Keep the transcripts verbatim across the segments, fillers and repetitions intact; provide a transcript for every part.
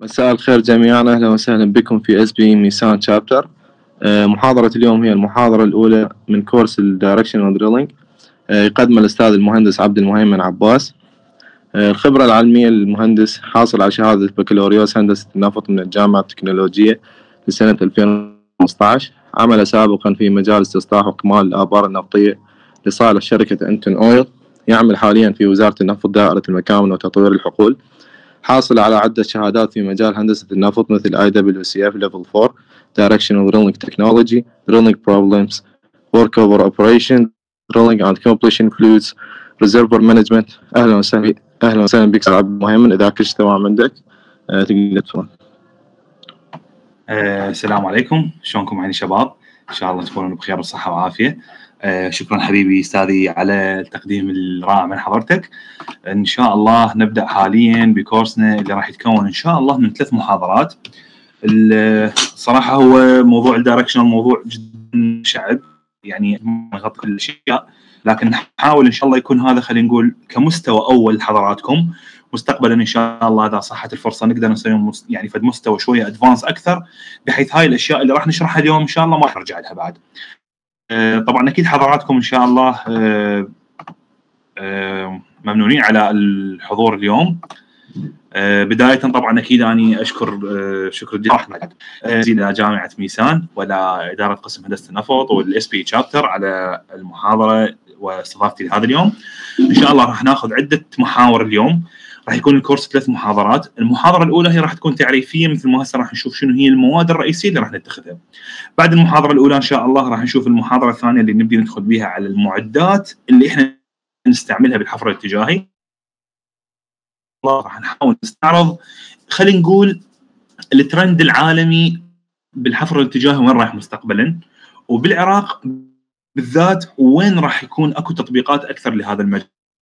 مساء الخير جميعا، أهلا وسهلا بكم في اس بي ميسان شابتر. محاضرة اليوم هي المحاضرة الأولى من كورس الدايركشنال دريلينج، يقدم الأستاذ المهندس عبد المهيمن عباس. الخبرة العلمية للمهندس حاصل على شهادة بكالوريوس هندسة النفط من الجامعة التكنولوجية لسنة ألفين وخمسة عشر. عمل سابقا في مجال استصلاح وكمال الآبار النفطية لصالح شركة أنتون أويل. يعمل حاليا في وزارة النفط دائرة المكامن وتطوير الحقول. حاصل على عدة شهادات في مجال هندسة النفط مثل آي دبليو سي إف Level four Directional Drilling Technology, Drilling Problems, Workover Operation, Drilling and Completion Fluids, Reservoir Management. أهلا وسهلا أهلا وسهلا بك عبد المهيمن. إذا كل شيء تمام عندك أه تقدر تفضل. أه السلام عليكم، شلونكم يعني شباب؟ إن شاء الله تكونون بخير وصحة وعافية. أه شكرا حبيبي أستاذي على التقديم الرائع من حضرتك. إن شاء الله نبدأ حاليا بكورسنا اللي راح يتكون إن شاء الله من ثلاث محاضرات. الصراحة هو موضوع الدايركشنال موضوع جدا شعب، يعني ما يغطي كل الأشياء، لكن نحاول إن شاء الله يكون هذا خلينا نقول كمستوى أول لحضراتكم. مستقبلا إن شاء الله إذا صحت الفرصة نقدر نسوي يعني في مستوى شوية أدفانس أكثر، بحيث هاي الأشياء اللي راح نشرحها اليوم إن شاء الله ما راح نرجع لها بعد. أه طبعا أكيد حضراتكم إن شاء الله أه أه ممنونين على الحضور اليوم. أه بداية طبعا أكيد أني أشكر أه شكر جزيلا أه جامعة ميسان ولا إدارة قسم هندسة النفط والإس بي شابتر على المحاضرة واستضافتي لهذا اليوم. إن شاء الله راح ناخذ عدة محاور اليوم. راح يكون الكورس ثلاث محاضرات. المحاضرة الأولى هي راح تكون تعريفية، مثل ما هسه راح نشوف شنو هي المواد الرئيسية اللي راح نتخذها. بعد المحاضرة الأولى إن شاء الله راح نشوف المحاضرة الثانية اللي نبدي ندخل بها على المعدات اللي إحنا نستعملها بالحفر الاتجاهي. راح نحاول نستعرض خلينا نقول الترند العالمي بالحفر الاتجاهي وين رايح مستقبلا، وبالعراق بالذات وين راح يكون اكو تطبيقات اكثر لهذا المجال،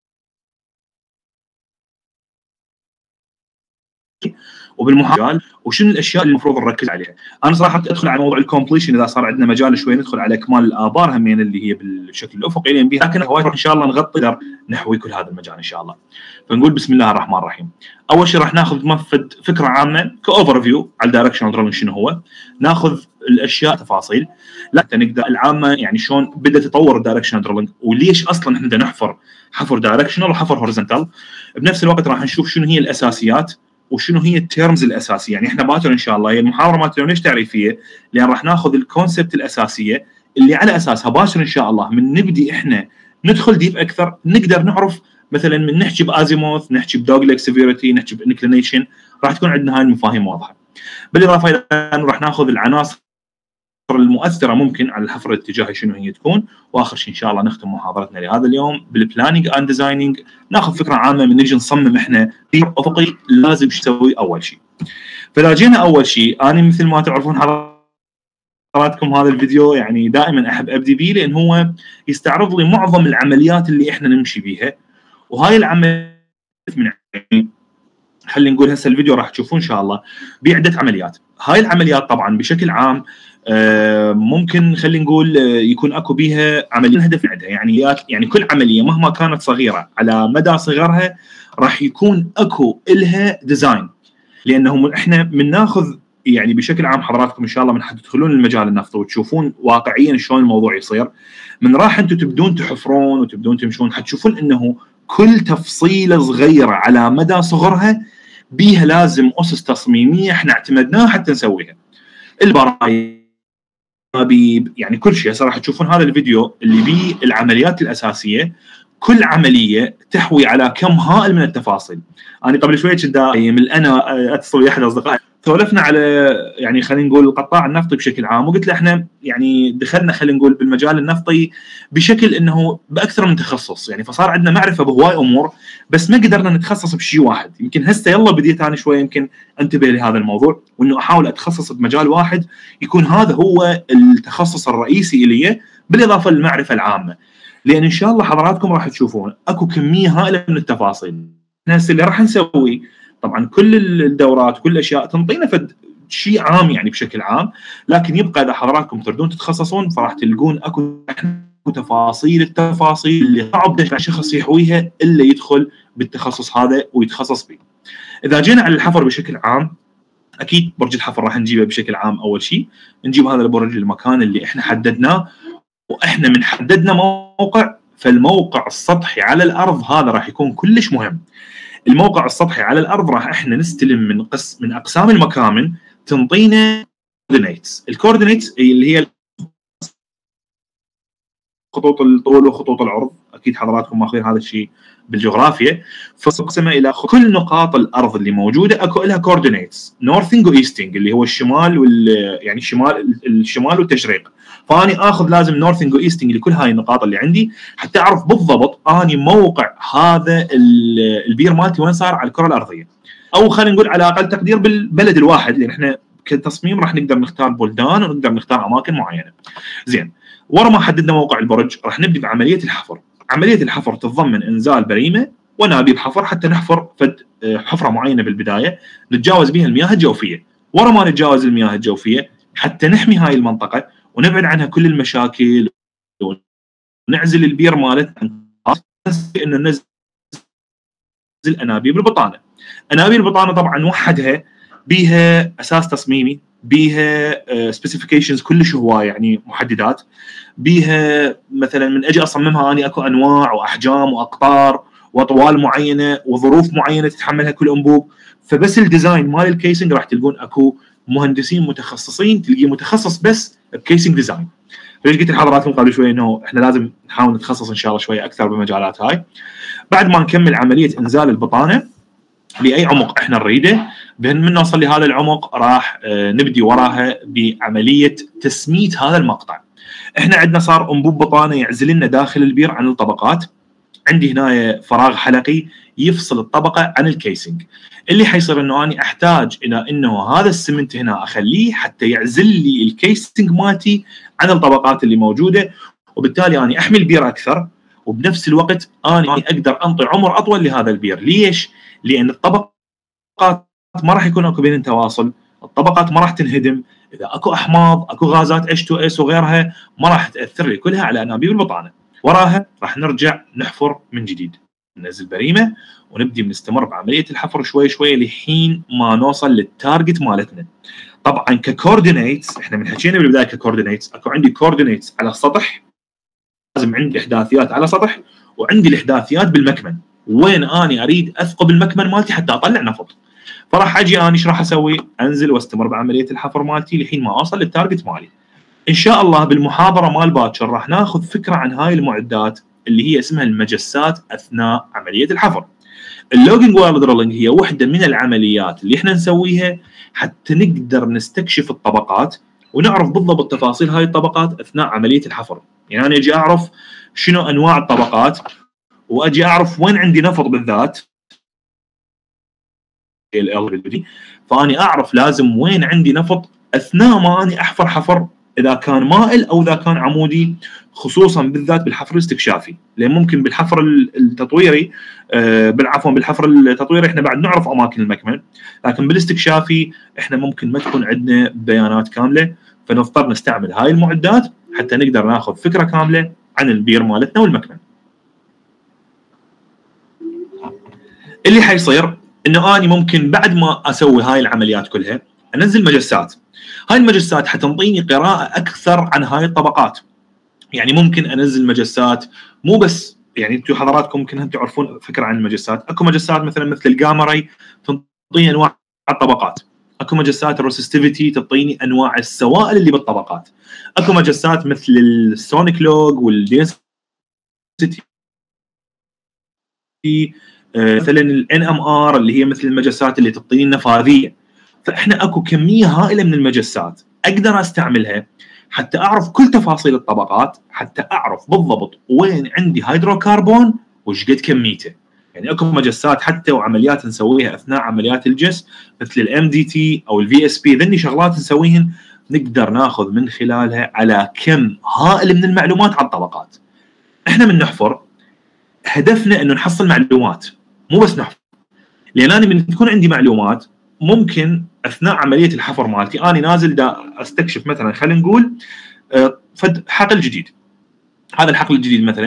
وبالمحاضرة وشنو الاشياء اللي المفروض نركز عليها. انا صراحه ادخل على موضوع الكومبليشن اذا صار عندنا مجال شوي ندخل على اكمال الابار همين اللي هي بالشكل الافقي لين بها، لكن هواي ان شاء الله نغطي نحوي كل هذا المجال ان شاء الله. فنقول بسم الله الرحمن الرحيم. اول شيء راح ناخذ مفد فكره عامه كاوفر فيو على الدايركشنال دريلينج شنو هو، ناخذ الاشياء تفاصيل لا نقدر العامه يعني شلون بدا تطور الدايركشنال دريلينج وليش اصلا احنا نحفر حفر دايركشنال وحفر هوريزونتال. بنفس الوقت راح نشوف شنو هي الاساسيات وشنو هي التيرمز الاساسيه. يعني احنا باكر ان شاء الله هي المحاضره مالتنا ليش تعريفيه؟ لان راح ناخذ الكونسبت الاساسيه اللي على اساسها باكر ان شاء الله من نبدي احنا ندخل ديب اكثر نقدر نعرف مثلا من نحكي بازيموث، نحكي بدوغليك سيفيريتي، نحكي بانكلينيشن، راح تكون عندنا هاي المفاهيم واضحه. بالاضافه الى راح ناخذ العناصر المؤثره ممكن على الحفر الاتجاهي شنو هي تكون، واخر شيء ان شاء الله نختم محاضرتنا لهذا اليوم بالبلاننج اند ديزايننج، ناخذ فكره عامه من نجي نصمم احنا في افقي لازم شو نسوي اول شيء. فاذا جينا اول شيء انا مثل ما تعرفون حضراتكم هذا الفيديو يعني دائما احب ابدي به لان هو يستعرض لي معظم العمليات اللي احنا نمشي بيها، وهاي العمليات من يعني خلينا نقول هسه الفيديو راح تشوفون ان شاء الله بعده عمليات. هاي العمليات طبعا بشكل عام ممكن خلينا نقول يكون اكو بيها عمليه هدف عندها، يعني يعني كل عمليه مهما كانت صغيره على مدى صغرها راح يكون اكو الها ديزاين، لانه احنا بناخذ يعني بشكل عام حضراتكم ان شاء الله من تدخلون المجال النفطي وتشوفون واقعيا شلون الموضوع يصير، من راح انتم تبدون تحفرون وتبدون تمشون حتشوفون انه كل تفصيله صغيره على مدى صغرها بيها لازم اسس تصميميه احنا اعتمدناها حتى نسويها. البرايم يعني كل شيء صراحه تشوفون هذا الفيديو اللي بيه العمليات الاساسيه، كل عمليه تحوي على كم هائل من التفاصيل. انا قبل شويه كنت دايم انا اتصل ويا احد اصدقائي سولفنا على يعني خلينا نقول القطاع النفطي بشكل عام، وقلت له احنا يعني دخلنا خلينا نقول بالمجال النفطي بشكل انه باكثر من تخصص، يعني فصار عندنا معرفه بهواي امور بس ما قدرنا نتخصص بشيء واحد. يمكن هسه يلا بديت انا شويه يمكن انتبه لهذا الموضوع وانه احاول اتخصص بمجال واحد يكون هذا هو التخصص الرئيسي لي بالاضافه للمعرفه العامه، لان ان شاء الله حضراتكم راح تشوفون اكو كميه هائله من التفاصيل. هسه اللي راح نسوي طبعا كل الدورات وكل الاشياء تنطينا فد شيء عام يعني بشكل عام، لكن يبقى اذا حضراتكم تردون تتخصصون فراح تلقون اكو تفاصيل التفاصيل اللي صعب شخص يحويها الا يدخل بالتخصص هذا ويتخصص به. اذا جينا على الحفر بشكل عام اكيد برج الحفر راح نجيبه بشكل عام. اول شيء نجيب هذا البرج المكان اللي احنا حددناه، واحنا من حددنا موقع، فالموقع السطحي على الارض هذا راح يكون كلش مهم. الموقع السطحي على الارض راح احنا نستلم من قس من اقسام المكامن تنطينا كوردينيتس. الكوردينيتس اللي هي خطوط الطول وخطوط العرض، اكيد حضراتكم ماخذين هذا الشيء بالجغرافيا. فقسمه الى كل نقاط الارض اللي موجوده اكو لها كوردينيتس، نورثنج وايستنج اللي هو الشمال وال يعني الشمال الشمال والتشريق. فاني اخذ لازم نورثنج وايستنج لكل هاي النقاط اللي عندي حتى اعرف بالضبط اني موقع هذا البير مالتي وين صار على الكره الارضيه، او خلينا نقول على اقل تقدير بالبلد الواحد، لان احنا كتصميم راح نقدر نختار بلدان ونقدر نختار اماكن معينه. زين، ورا ما حددنا موقع البرج راح نبدي بعمليه الحفر. عمليه الحفر تتضمن انزال بريمه ونابيب حفر حتى نحفر فد حفره معينه بالبدايه نتجاوز بها المياه الجوفيه. ورا ما نتجاوز المياه الجوفيه حتى نحمي هاي المنطقه ونبعد عنها كل المشاكل ونعزل البير مالتنا، انه ننزل انابيب البطانه. انابيب البطانه طبعا وحدها بيها اساس تصميمي، بيها سبيسيفيكيشنز كلش هوايه، يعني محددات بيها مثلا من اجي اصممها اني اكو انواع واحجام واقطار واطوال معينه وظروف معينه تتحملها كل انبوب. فبس الديزاين مال الكيسنج راح تلقون اكو مهندسين متخصصين، تلقيه متخصص بس بكيسنج ديزاين. فليش قلت لحضراتكم قبل شوي انه احنا لازم نحاول نتخصص ان شاء الله شويه اكثر بالمجالات هاي. بعد ما نكمل عمليه انزال البطانه لاي عمق احنا نريده، بان من نوصل لهذا العمق راح نبدي وراها بعمليه تسميت هذا المقطع. احنا عندنا صار انبوب بطانه يعزل لنا داخل البير عن الطبقات. عندي هنا فراغ حلقي يفصل الطبقه عن الكيسنج، اللي حيصير انه اني احتاج الى انه هذا السمنت هنا اخليه حتى يعزل لي الكيسنج مالتي عن الطبقات اللي موجوده، وبالتالي اني احمي البير اكثر، وبنفس الوقت اني اقدر انطي عمر اطول لهذا البير. ليش؟ لان الطبقات ما راح يكون اكو بينهم تواصل، الطبقات ما راح تنهدم، اذا اكو احماض اكو غازات اتش تو اس وغيرها ما راح تاثر لي كلها على انابيب البطانه. وراها راح نرجع نحفر من جديد، ننزل بريمه ونبدي بنستمر بعمليه الحفر شوي شوي لحين ما نوصل للتارجت مالتنا. طبعا ككوردينيتس احنا من حكينا بالبدايه ككوردينيتس، اكو عندي كوردينيتس على السطح، لازم عندي احداثيات على سطح، وعندي الاحداثيات بالمكمن، وين اني اريد اثقب المكمن مالتي حتى اطلع نفط. فراح اجي اني ايش راح اسوي؟ انزل واستمر بعمليه الحفر مالتي لحين ما اوصل للتارجت مالي. ان شاء الله بالمحاضره مال باكر راح ناخذ فكره عن هاي المعدات اللي هي اسمها المجسات اثناء عمليه الحفر. اللوجينج وايل دريلينج هي وحده من العمليات اللي احنا نسويها حتى نقدر نستكشف الطبقات ونعرف بالضبط تفاصيل هاي الطبقات اثناء عمليه الحفر. يعني انا اجي اعرف شنو انواع الطبقات، واجي اعرف وين عندي نفط بالذات، فاني اعرف لازم وين عندي نفط اثناء ما اني احفر حفر، اذا كان مائل او اذا كان عمودي، خصوصا بالذات بالحفر الاستكشافي. لان ممكن بالحفر التطويري آه بالعفو بالحفر التطويري احنا بعد نعرف اماكن المكمن، لكن بالاستكشافي احنا ممكن ما تكون عندنا بيانات كامله، فنضطر نستعمل هاي المعدات حتى نقدر ناخذ فكره كامله عن البير مالتنا والمكمن. اللي حيصير انه اني ممكن بعد ما اسوي هاي العمليات كلها انزل مجسات. هاي المجسات حتنطيني قراءه اكثر عن هاي الطبقات. يعني ممكن انزل مجسات مو بس، يعني انتم حضراتكم ممكن هم تعرفون فكره عن المجسات. اكو مجسات مثلا مثل الجامري تنطيني انواع الطبقات، اكو مجسات الريسستيفيتي تعطيني انواع السوائل اللي بالطبقات، اكو مجسات مثل السونيك لوج والدينسيتي مثلا الان ام ار اللي هي مثل المجسات اللي تعطيني النفاذيه. فاحنا اكو كميه هائله من المجسات اقدر استعملها حتى اعرف كل تفاصيل الطبقات، حتى اعرف بالضبط وين عندي هيدروكربون وش قد كميته. يعني اكو مجسات حتى وعمليات نسويها اثناء عمليات الجس مثل الام دي تي او الفي اس بي، ذني شغلات نسويهن نقدر ناخذ من خلالها على كم هائل من المعلومات عن الطبقات. احنا من نحفر هدفنا انه نحصل معلومات، مو بس نحفر. لان انا من تكون عندي معلومات ممكن اثناء عمليه الحفر مالتي اني نازل دا استكشف مثلا خلينا نقول فد حقل جديد. هذا الحقل الجديد مثلا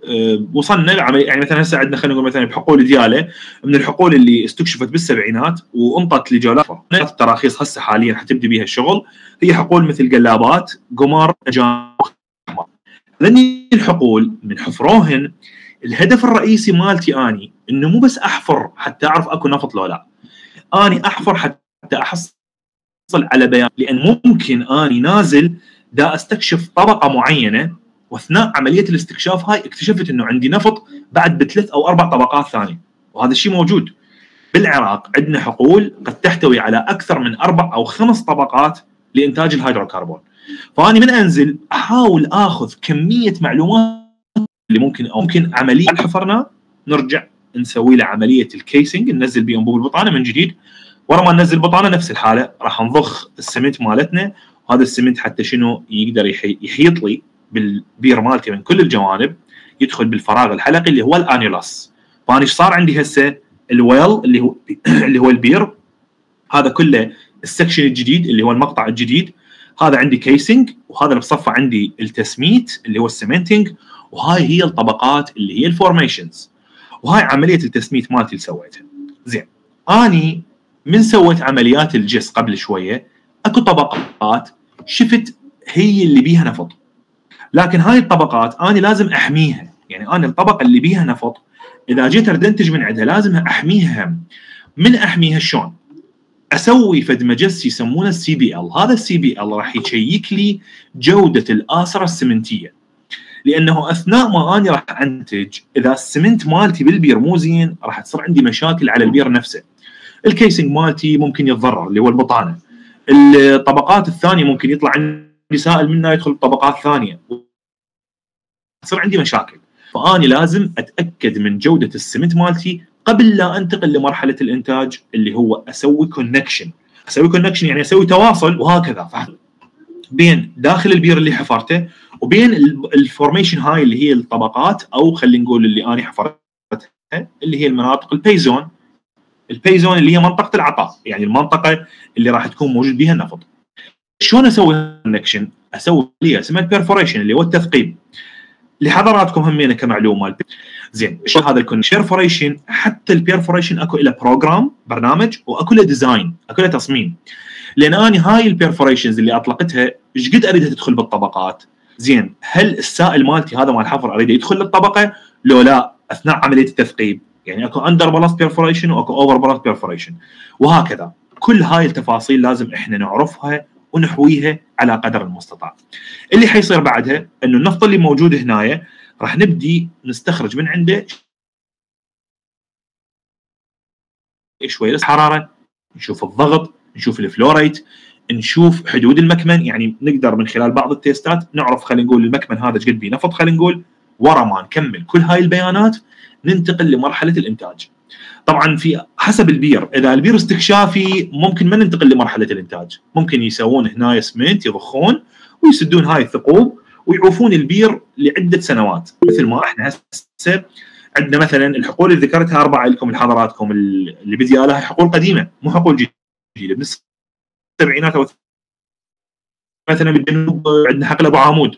أه وصلنا لعمليه، يعني مثلا هسه عندنا خلينا نقول مثلا بحقول دياله من الحقول اللي استكشفت بالسبعينات وانطت لجولات التراخيص هسه حاليا حتبدي بها الشغل، هي حقول مثل قلابات، قمر، جام، احمر. هذني الحقول من حفروهن الهدف الرئيسي مالتي اني انه مو بس احفر حتى اعرف اكو نفط لو لا، اني احفر حتى احصل على بيان، لان ممكن اني نازل دا استكشف طبقه معينه واثناء عمليه الاستكشاف هاي اكتشفت انه عندي نفط بعد بثلاث او اربع طبقات ثانيه، وهذا الشيء موجود بالعراق. عندنا حقول قد تحتوي على اكثر من اربع او خمس طبقات لانتاج الهيدروكربون. فاني من انزل احاول اخذ كميه معلومات اللي ممكن أو ممكن عمليه حفرنا نرجع نسوي له عمليه الكيسنج، ننزل بيه انبوب البطانه من جديد. ورا ما ننزل البطانه نفس الحاله راح نضخ السمنت مالتنا، وهذا السمنت حتى شنو يقدر يحيط لي بالبير مالتي من كل الجوانب، يدخل بالفراغ الحلقي اللي هو الانيولاس. فانا ايش صار عندي هسه؟ الويل اللي هو اللي هو البير هذا كله السكشن الجديد اللي هو المقطع الجديد، هذا عندي كيسنج، وهذا اللي بصفه عندي التسميت اللي هو السمنتنج، وهاي هي الطبقات اللي هي الفورميشنز، وهاي عمليه التسميت مالتي اللي سويتها. زين، اني من سويت عمليات الجس قبل شويه اكو طبقات شفت هي اللي بيها نفط، لكن هاي الطبقات اني لازم احميها. يعني انا الطبقه اللي بيها نفط اذا جيت اريد انتج من عندها لازم احميها. من احميها شلون؟ اسوي فد مجس يسمونه السي بي ال. هذا السي بي ال راح يشيك لي جوده الآثرة السمنتيه، لانه اثناء ما اني راح انتج اذا السمنت مالتي بالبير مو زين راح تصير عندي مشاكل على البير نفسه. الكيسنج مالتي ممكن يتضرر اللي هو البطانه، الطبقات الثانيه ممكن يطلع عندي سائل منها يدخل طبقات ثانيه، تصير عندي مشاكل. فاني لازم اتاكد من جوده السمنت مالتي قبل لا انتقل لمرحله الانتاج اللي هو اسوي كونكشن. اسوي كونكشن يعني اسوي تواصل وهكذا بين داخل البير اللي حفرته وبين الفورميشن هاي اللي هي الطبقات، او خلينا نقول اللي انا حفرتها اللي هي المناطق البيزون. البيزون اللي هي منطقه العطاء، يعني المنطقه اللي راح تكون موجود بها النفط. شلون اسوي كونكشن؟ اسوي لي اسمها البيرفوريشن اللي هو التثقيب. لحضراتكم همينه كمعلومه، زين شو هذا البيرفوريشن؟ حتى البيرفوريشن اكو له بروجرام برنامج واكو له ديزاين، اكو له تصميم. لان اني هاي البيرفوريشنز اللي اطلقتها ايش قد اريدها تدخل بالطبقات؟ زين، هل السائل مالتي هذا مال الحفر اريد يدخل للطبقه لو لا اثناء عمليه التثقيب؟ يعني اكو اندر بالاست بيرفوريشن واكو اوفر بالاست بيرفوريشن، وهكذا. كل هاي التفاصيل لازم احنا نعرفها ونحويها على قدر المستطاع. اللي حيصير بعدها انه النفط اللي موجود هنايا راح نبدي نستخرج من عنده شويه الحراره، نشوف الضغط، نشوف الفلوريت، نشوف حدود المكمن. يعني نقدر من خلال بعض التيستات نعرف خلينا نقول المكمن هذا ايش قد بيه نفط. خلينا نقول ورا ما نكمل كل هاي البيانات ننتقل لمرحله الانتاج. طبعا في حسب البير، اذا البير استكشافي ممكن ما ننتقل لمرحله الانتاج، ممكن يسوون هنا اسمنت يضخون ويسدون هاي الثقوب ويعوفون البير لعده سنوات. مثل ما احنا هسه عندنا مثلا الحقول اللي ذكرتها اربعه لكم لحضراتكم اللي بدي لها حقول قديمه مو حقول جديده من السبعينات او مثلا بالجنوب عندنا حقل ابو عامود،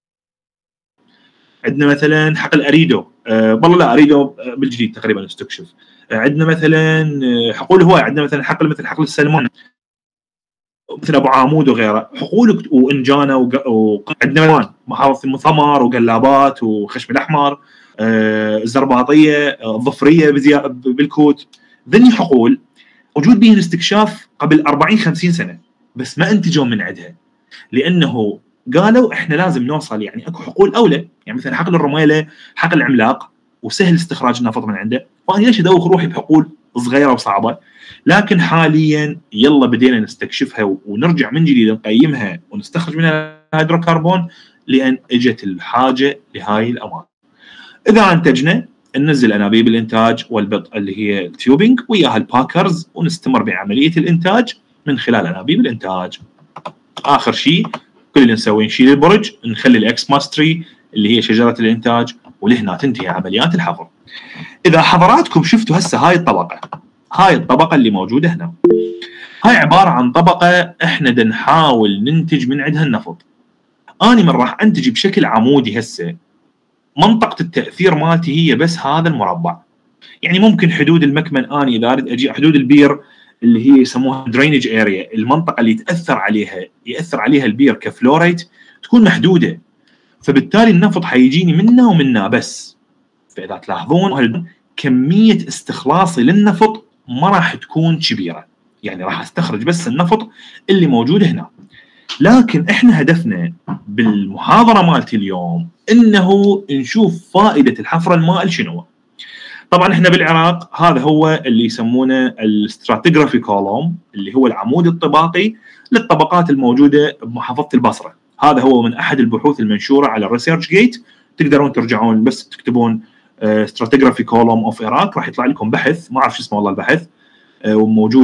عندنا مثلا حقل اريدو، أه والله لا اريدو بالجديد تقريبا استكشف. عندنا مثلا حقول هواي، عندنا مثلا حقل مثل حقل السلمان مثل ابو عامود وغيره، حقول وانجانا. وعندنا محافظه المثمر وقلابات وخشم الاحمر، آه الزرباطيه، آه الظفريه بالكوت. ذني حقول موجود بها الاستكشاف قبل أربعين خمسين سنه، بس ما انتجوا من عندها لانه قالوا احنا لازم نوصل. يعني اكو حقول اولى، يعني مثلا حقل الرميله حقل عملاق وسهل استخراج النفط من عنده، فانا ليش ادوخ روحي بحقول صغيره وصعبه؟ لكن حاليا يلا بدينا نستكشفها ونرجع من جديد نقيمها ونستخرج منها الهيدروكربون، لان اجت الحاجه لهاي الاماكن. اذا انتجنا ننزل انابيب الانتاج والبط اللي هي التيوبينج وياها الباكرز، ونستمر بعمليه الانتاج من خلال انابيب الانتاج. اخر شيء كل اللي نسويه نشيل البرج، نخلي الاكس ماستري اللي هي شجره الانتاج، ولهنا تنتهي عمليات الحفر. اذا حضراتكم شفتوا هسه هاي الطبقه، هاي الطبقه اللي موجوده هنا، هاي عباره عن طبقه احنا بدنا نحاول ننتج من عندها النفط. اني من راح انتج بشكل عمودي هسه، منطقه التاثير مالتي هي بس هذا المربع. يعني ممكن حدود المكمن اني اذا اريد اجي حدود البير اللي هي يسموها درينج اريا، المنطقه اللي يتاثر عليها ياثر عليها البير كفلوريت تكون محدوده، فبالتالي النفط حيجيني منه ومنه بس. فاذا تلاحظون كميه استخلاصي للنفط ما راح تكون كبيره، يعني راح استخرج بس النفط اللي موجود هنا. لكن احنا هدفنا بالمحاضره مالتي اليوم انه نشوف فائده الحفر المائل شنو. طبعا احنا بالعراق هذا هو اللي يسمونه الستراتيغرافي كولوم، اللي هو العمود الطباقي للطبقات الموجوده بمحافظه البصره. هذا هو من احد البحوث المنشوره على الريسيرش جيت، تقدرون ترجعون بس تكتبون ستراتيغرافي كولوم اوف عراق راح يطلع لكم بحث، ما اعرف شو اسمه والله البحث، وموجود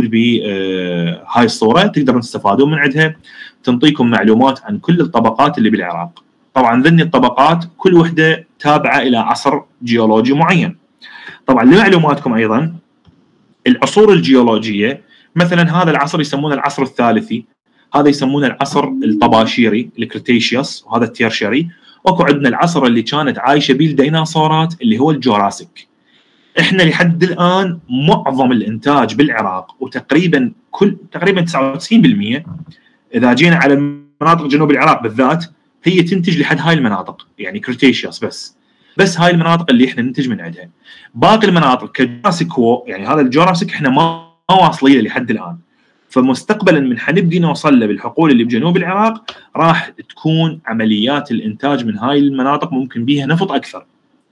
بهاي الصوره تقدرون تستفادون من عندها، تنطيكم معلومات عن كل الطبقات اللي بالعراق. طبعا ذني الطبقات كل وحده تابعه الى عصر جيولوجي معين. طبعا لمعلوماتكم ايضا العصور الجيولوجيه، مثلا هذا العصر يسمونه العصر الثالثي، هذا يسمونه العصر الطباشيري الكريتيشيوس، وهذا التيرشري. واكو عندنا العصر اللي كانت عايشه به الديناصورات اللي هو الجوراسيك. احنا لحد الان معظم الانتاج بالعراق وتقريبا كل تقريبا تسعة وتسعين بالمئة اذا جينا على مناطق جنوب العراق بالذات هي تنتج لحد هاي المناطق، يعني كريتيشيوس بس بس هاي المناطق اللي احنا ننتج من عندها. باقي المناطق كجوراسيك يعني هذا الجوراسيك احنا ما واصلين لحد الان. فمستقبلا من حنبدي نوصل له بالحقول اللي بجنوب العراق راح تكون عمليات الانتاج من هاي المناطق ممكن بيها نفط اكثر.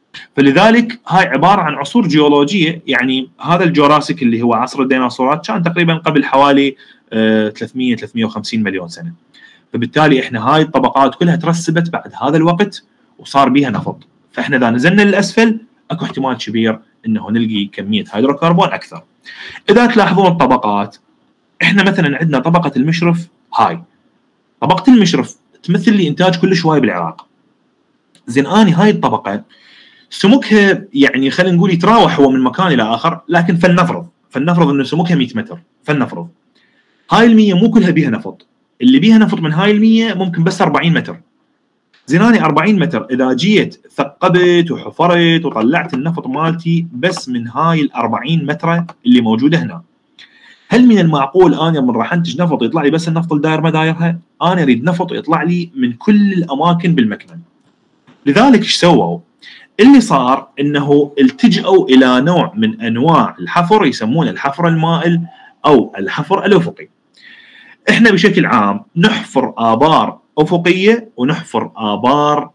فلذلك هاي عباره عن عصور جيولوجيه. يعني هذا الجوراسيك اللي هو عصر الديناصورات كان تقريبا قبل حوالي ثلاثمئة ثلاثمئة وخمسين مليون سنه. فبالتالي احنا هاي الطبقات كلها ترسبت بعد هذا الوقت وصار بيها نفط. فاحنا اذا نزلنا للاسفل اكو احتمال كبير انه نلقي كميه هيدروكربون اكثر. اذا تلاحظون الطبقات، احنا مثلا عندنا طبقه المشرف، هاي طبقه المشرف تمثل لي انتاج كل شويه بالعراق. زين اني هاي الطبقه سمكها يعني خلينا نقول يتراوح هو من مكان الى اخر، لكن فلنفرض فلنفرض انه سمكها مئة متر، فلنفرض هاي المية مو كلها بيها نفط، اللي بيها نفط من هاي المية ممكن بس أربعين متر. زين اني أربعين متر اذا جيت ثقبت وحفرت وطلعت النفط مالتي بس من هاي ال أربعين متر اللي موجوده هنا، هل من المعقول انا من راح انتج نفط يطلع لي بس النفط الداير ما دايرها؟ انا اريد نفط يطلع لي من كل الاماكن بالمكمن. لذلك ايش سووا؟ اللي صار انه التجأوا الى نوع من انواع الحفر يسمونه الحفر المائل او الحفر الافقي. احنا بشكل عام نحفر ابار افقيه ونحفر ابار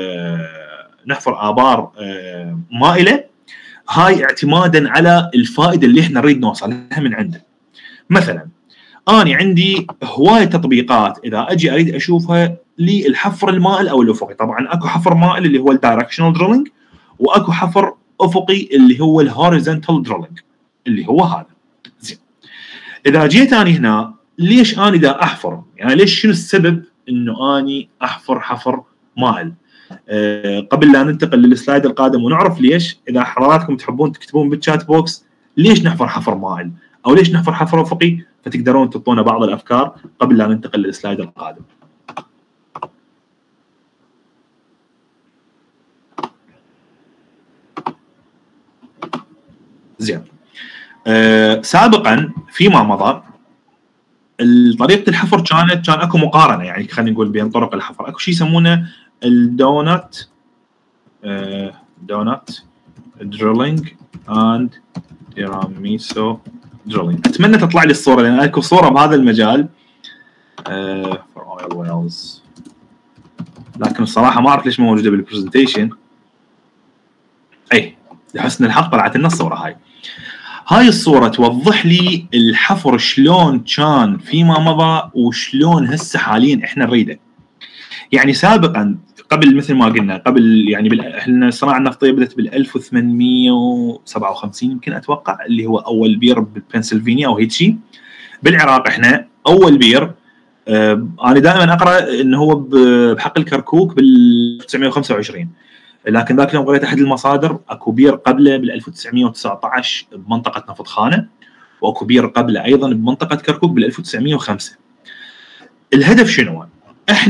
آه نحفر ابار آه مائله، هاي اعتمادا على الفائده اللي احنا نريد نوصل لها من عنده. مثلا انا عندي هوايه تطبيقات اذا اجي اريد اشوفها للحفر المائل او الافقي. طبعا اكو حفر مائل اللي هو الدايركشنال دريلينج، واكو حفر افقي اللي هو الهوريزونتال دريلينج اللي هو هذا. زين اذا جيت اني هنا ليش اني دا احفر؟ يعني ليش شنو السبب انه اني احفر حفر مائل؟ أه قبل لا ننتقل للسلايد القادم ونعرف ليش، اذا حضراتكم تحبون تكتبون بالشات بوكس ليش نحفر حفر مائل او ليش نحفر حفر افقي، فتقدرون تعطونا بعض الافكار قبل لا ننتقل للسلايد القادم. زين أه سابقا فيما مضى طريقه الحفر كانت كان اكو مقارنه، يعني خلينا نقول بين طرق الحفر. اكو شيء يسمونه الدونات أه دونات دريلينج اند تيراميسو دريلينج. اتمنى تطلع لي الصوره لان اكو صوره بهذا المجال أه فور اويل ويلز، لكن الصراحه ما اعرف ليش ما موجوده بالبرزنتيشن. اي لحسن الحظ طلعت لنا الصوره هاي. هاي الصورة توضح لي الحفر شلون كان فيما مضى وشلون هسه حاليا احنا نريده. يعني سابقا قبل مثل ما قلنا قبل يعني بال... احنا الصناعة النفطية بدأت بال ألف وثمانمئة وسبعة وخمسين يمكن اتوقع، اللي هو اول بير ببنسلفانيا او هيك شيء. بالعراق احنا اول بير آه انا دائما اقرا انه هو بحقل كركوك بال ألف وتسعمئة وخمسة وعشرين، لكن ذاك اليوم قريت احد المصادر اكو بير قبله بال ألف وتسعمئة وتسعة عشر بمنطقه نفط خانه، واكو بير قبله ايضا بمنطقه كركوك بال ألف وتسعمئة وخمسة. الهدف شنو؟ احنا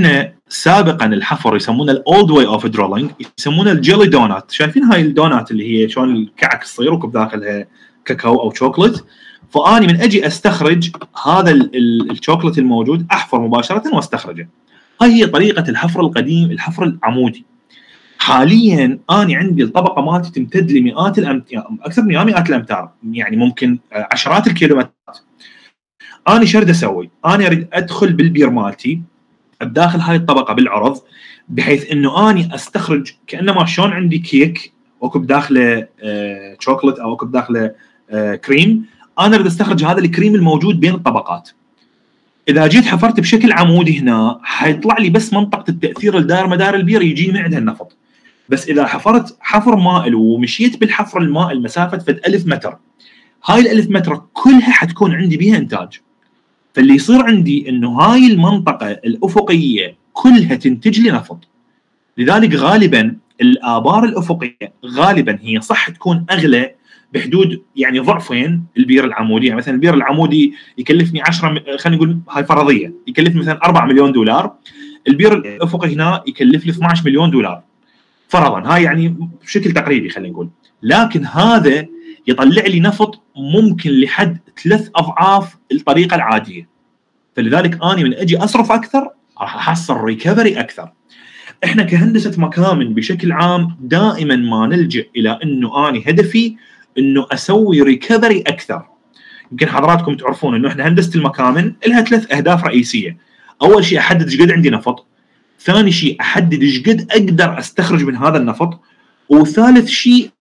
سابقا الحفر يسمونه الاولد واي اوف دريلينج، يسمونه الجيلي دونات. شايفين هاي الدونات اللي هي شلون الكعك الصغير وكب داخلها كاكاو او شوكلت؟ فاني من اجي استخرج هذا الشوكلت الموجود احفر مباشره واستخرجه. هاي هي طريقه الحفر القديم، الحفر العمودي. حاليا اني عندي الطبقه مالتي تمتد لمئات الامتار، اكثر من مئات الامتار، يعني ممكن عشرات الكيلومترات. اني شو اريد اسوي؟ اني اريد ادخل بالبير مالتي بداخل هاي الطبقه بالعرض، بحيث انه اني استخرج كانما شلون عندي كيك واكب داخله آه شوكلت او اكب داخله آه كريم، انا اريد استخرج هذا الكريم الموجود بين الطبقات. اذا جيت حفرت بشكل عمودي هنا حيطلع لي بس منطقه التاثير الدائر مدار البير يجي من عندها النفط. بس اذا حفرت حفر مائل ومشيت بالحفر المائل مسافه فد ألف متر، هاي الألف متر كلها حتكون عندي بيها انتاج. فاللي يصير عندي انه هاي المنطقه الافقيه كلها تنتج لي نفط. لذلك غالبا الابار الافقيه غالبا هي صح تكون اغلى بحدود يعني ضعفين البير العمودي. يعني مثلا البير العمودي يكلفني عشرة، خلينا نقول هاي فرضيه، يكلفني مثلا أربعة مليون دولار، البير الافقي هنا يكلف لي اثناشر مليون دولار فرضا، هاي يعني بشكل تقريبي خلينا نقول. لكن هذا يطلع لي نفط ممكن لحد ثلاث اضعاف الطريقه العاديه. فلذلك اني من اجي اصرف اكثر راح احصل ريكفري اكثر. احنا كهندسه مكامن بشكل عام دائما ما نلجئ الى انه اني هدفي انه اسوي ريكفري اكثر. يمكن حضراتكم تعرفون انه احنا هندسه المكامن لها ثلاث اهداف رئيسيه. اول شيء احدد ايش قد عندي نفط، ثاني شيء احدد ايش قد اقدر استخرج من هذا النفط، وثالث شيء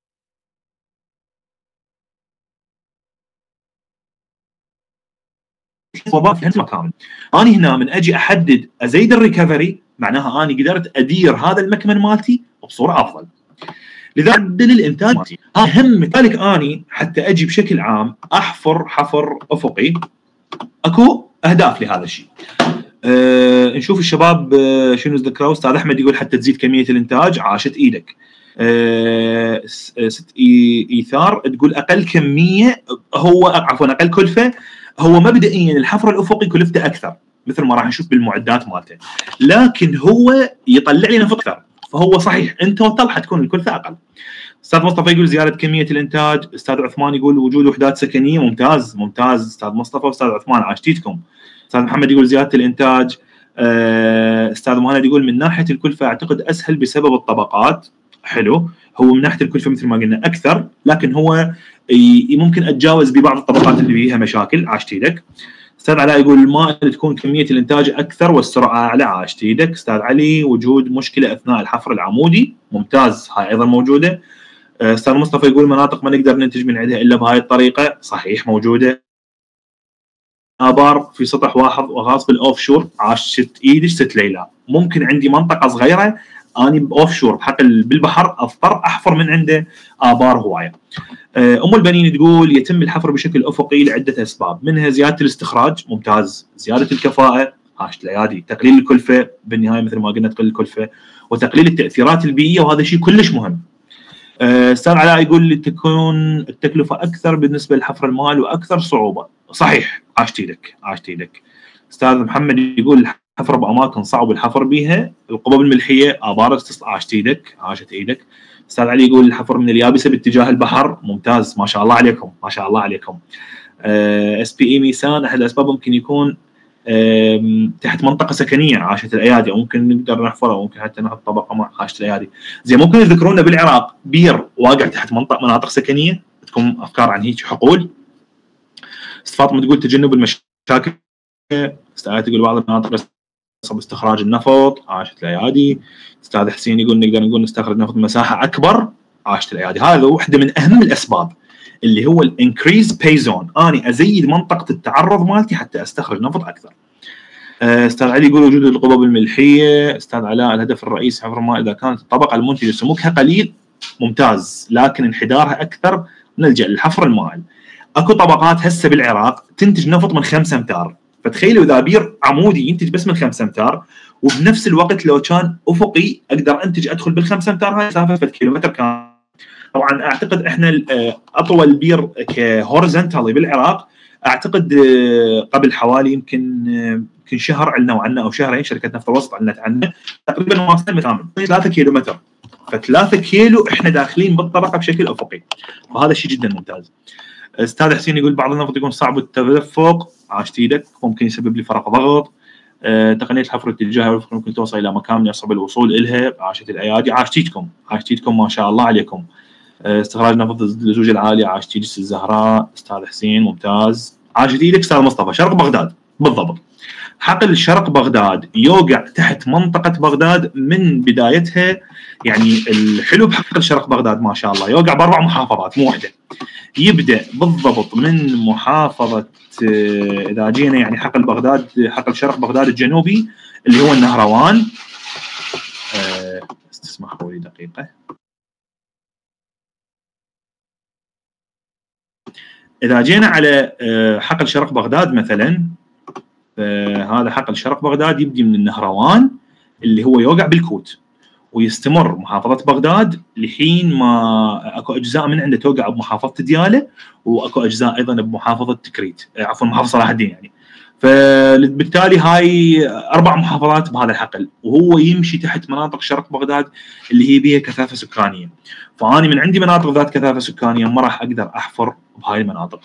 وظائف هندسه المكامن. اني هنا من اجي احدد ازيد الريكفري، معناها اني قدرت ادير هذا المكمن مالتي بصوره افضل. لذا اعدل الانتاج مالتي. اهم ذلك اني حتى اجي بشكل عام احفر حفر افقي، اكو اهداف لهذا الشيء. أه نشوف الشباب أه شنو ذكروا. استاذ احمد يقول حتى تزيد كميه الانتاج، عاشت ايدك. أه ست ايثار تقول اقل كميه هو عفوا اقل كلفه، هو مبدئيا الحفر الافقي كلفته اكثر مثل ما راح نشوف بالمعدات مالته، لكن هو يطلع لي نفط اكثر، فهو صحيح ان توتال حتكون الكلفه اقل. استاذ مصطفى يقول زياده كميه الانتاج. استاذ عثمان يقول وجود وحدات سكنيه. ممتاز ممتاز استاذ مصطفى واستاذ عثمان، عاشتيتكم. استاذ محمد يقول زياده الانتاج. استاذ مهند يقول من ناحيه الكلفه اعتقد اسهل بسبب الطبقات. حلو، هو من ناحيه الكلفه مثل ما قلنا اكثر، لكن هو ممكن اتجاوز ببعض الطبقات اللي فيها مشاكل. عاشت ايدك. استاذ علاء يقول الماء تكون كميه الانتاج اكثر والسرعه اعلى. عاشت ايدك. استاذ علي وجود مشكله اثناء الحفر العمودي. ممتاز، هاي ايضا موجوده. استاذ مصطفى يقول مناطق ما نقدر ننتج من عندها الا بهاي الطريقه. صحيح موجوده. ابار في سطح واحد وخاص بالاوف شور. عاشت ايدك ست ليلى. ممكن عندي منطقه صغيره اني باوف شور بحقل بالبحر اضطر احفر من عنده ابار هوايه. ام البنين تقول يتم الحفر بشكل افقي لعده اسباب، منها زياده الاستخراج. ممتاز. زياده الكفاءه. عاشت الايادي. تقليل الكلفه، بالنهايه مثل ما قلنا تقليل الكلفه، وتقليل التاثيرات البيئيه، وهذا شيء كلش مهم. استاذ علاء يقول تكون التكلفه اكثر بالنسبه للحفر المائل واكثر صعوبه. صحيح، عاشت ايدك عاشت ايدك. استاذ محمد يقول الحفر باماكن صعب الحفر بها، القبب الملحيه ابار استصلاح. عاشت ايدك عاشت ايدك. استاذ علي يقول الحفر من اليابسه باتجاه البحر. ممتاز، ما شاء الله عليكم ما شاء الله عليكم. اس بي اي ميسان احد الاسباب ممكن يكون تحت منطقه سكنيه. عاشت الايادي، ممكن نقدر نحفره، ممكن حتى نحط طبقه مع. عاشت الايادي. زي ممكن يذكرونا بالعراق بير واقع تحت منطقه مناطق سكنيه، عندكم افكار عن هيك حقول؟ استاذ فاطمه تقول تجنب المشاكل. استاذ تقول بعض المناطق صعب استخراج النفط. عاشت الايادي. استاذ حسين يقول نقدر نقول نستخرج نفط مساحه اكبر. عاشت الايادي. هذا واحده من اهم الاسباب اللي هو الانكريز باي زون، اني ازيد منطقه التعرض مالتي حتى استخرج نفط اكثر. استاذ علي يقول وجود القبب الملحيه. استاذ علاء الهدف الرئيسي حفر الماء اذا كانت الطبقه المنتجه سمكها قليل. ممتاز، لكن انحدارها اكثر نلجا للحفر المائل. اكو طبقات هسه بالعراق تنتج نفط من خمسة امتار، فتخيلوا اذا بير عمودي ينتج بس من خمسة امتار، وبنفس الوقت لو كان افقي اقدر انتج ادخل بالخمسة امتار هاي مسافه كيلومتر كان. طبعا اعتقد احنا اطول بير كهورزنتالي بالعراق اعتقد قبل حوالي يمكن يمكن شهر علنوا عنه او شهرين شركه نفط الوسط اعلنت عنه، تقريبا واصل كامل ثلاثة كيلو متر، فثلاثة كيلو احنا داخلين بالطبقه بشكل افقي، فهذا شيء جدا ممتاز. استاذ حسين يقول بعض النفط يكون صعب التدفق، عاشت ايدك، ممكن يسبب لي فرق ضغط. أه تقنيه الحفر الاتجاهي ممكن توصل الى مكان يصعب الوصول الها، عاشت الايادي، عاشتيتكم عاشتيتكم ما شاء الله عليكم. أه استخراج نفط اللزوج العالي، عاشت ايدك الزهراء. استاذ حسين ممتاز، عاشت ايدك. استاذ مصطفى شرق بغداد بالضبط، حقل شرق بغداد يوقع تحت منطقه بغداد من بدايتها، يعني الحلو بحقل شرق بغداد ما شاء الله يوقع باربع محافظات مو واحده، يبدا بالضبط من محافظه اذا جينا يعني حقل بغداد، حقل شرق بغداد الجنوبي اللي هو النهروان. أه استسمحوا لي دقيقه. اذا جينا على حقل شرق بغداد مثلا، هذا حقل شرق بغداد يبدي من النهروان اللي هو يوقع بالكوت ويستمر محافظه بغداد لحين ما اكو اجزاء من عنده توقع بمحافظه دياله، واكو اجزاء ايضا بمحافظه تكريت، عفوا محافظه صلاح الدين يعني. فبالتالي هاي اربع محافظات بهذا الحقل، وهو يمشي تحت مناطق شرق بغداد اللي هي بها كثافه سكانيه. فاني من عندي مناطق ذات كثافه سكانيه ما راح اقدر احفر بهاي المناطق.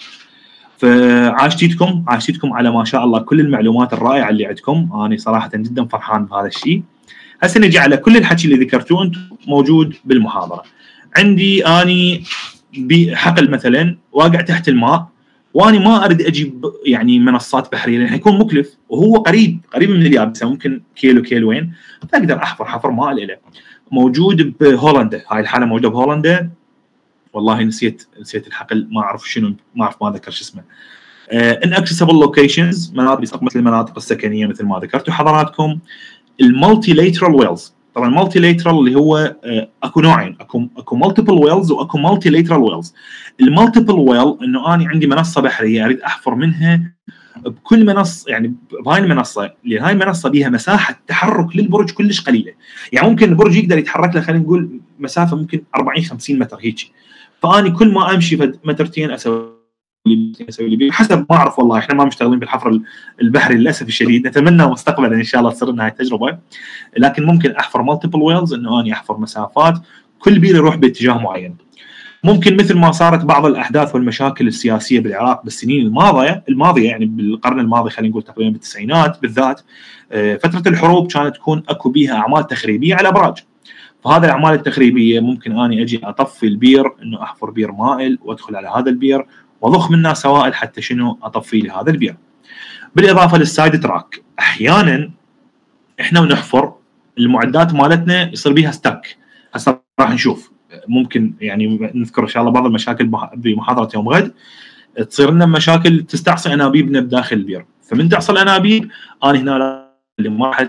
فعاشتيتكم عاشتيتكم على ما شاء الله كل المعلومات الرائعه اللي عندكم، انا صراحه جدا فرحان بهذا الشيء. هسه نجي على كل الحكي اللي ذكرتوه انتم موجود بالمحاضره. عندي اني بحقل مثلا واقع تحت الماء، واني ما اريد اجيب يعني منصات بحريه لان حيكون مكلف، وهو قريب قريب من اليابسه ممكن كيلو كيلوين، فاقدر احفر حفر ماء له. موجود بهولندا، هاي الحاله موجوده بهولندا، والله نسيت نسيت الحقل، ما اعرف شنو، ما اعرف ما اذكر شو اسمه. ان اكسسبل لوكيشنز، مناطق مثل المناطق السكنيه مثل ما ذكرتوا حضراتكم. المالتي ليترال ويلز، طبعا المالتي ليترال اللي هو اكو نوعين، اكو اكو مالتيبل ويلز واكو مالتي ليترال ويلز. المالتيبل ويل انه انا عندي منصه بحريه اريد احفر منها بكل منصه، يعني بهاي المنصه، لان هاي المنصه بيها مساحه تحرك للبرج كلش قليله، يعني ممكن البرج يقدر يتحرك له خلينا نقول مسافه ممكن أربعين خمسين متر هيك، فاني كل ما امشي مترتين اسوي اسوي لي حسب ما اعرف، والله احنا ما مشتغلين بالحفر البحري للاسف الشديد، نتمنى مستقبلا ان شاء الله تصير لنا هاي التجربه، لكن ممكن احفر مالتيبل ويلز انه اني احفر مسافات كل بير يروح باتجاه معين. ممكن مثل ما صارت بعض الاحداث والمشاكل السياسيه بالعراق بالسنين الماضيه الماضيه يعني بالقرن الماضي، خلينا نقول تقريبا بالتسعينات بالذات، فتره الحروب كانت تكون اكو بيها اعمال تخريبيه على ابراج. فهذه الاعمال التخريبيه ممكن اني اجي اطفي البير، انه احفر بير مائل وادخل على هذا البير واضخ منه سوائل حتى شنو اطفي لهذا البير. بالاضافه للسايد تراك، احيانا احنا ونحفر المعدات مالتنا يصير بيها ستاك، هسه راح نشوف ممكن يعني نذكر ان شاء الله بعض المشاكل بمحاضره يوم غد، تصير لنا مشاكل تستعصي انابيبنا بداخل البير، فمن تحصل انابيب انا هنا اللي ما راح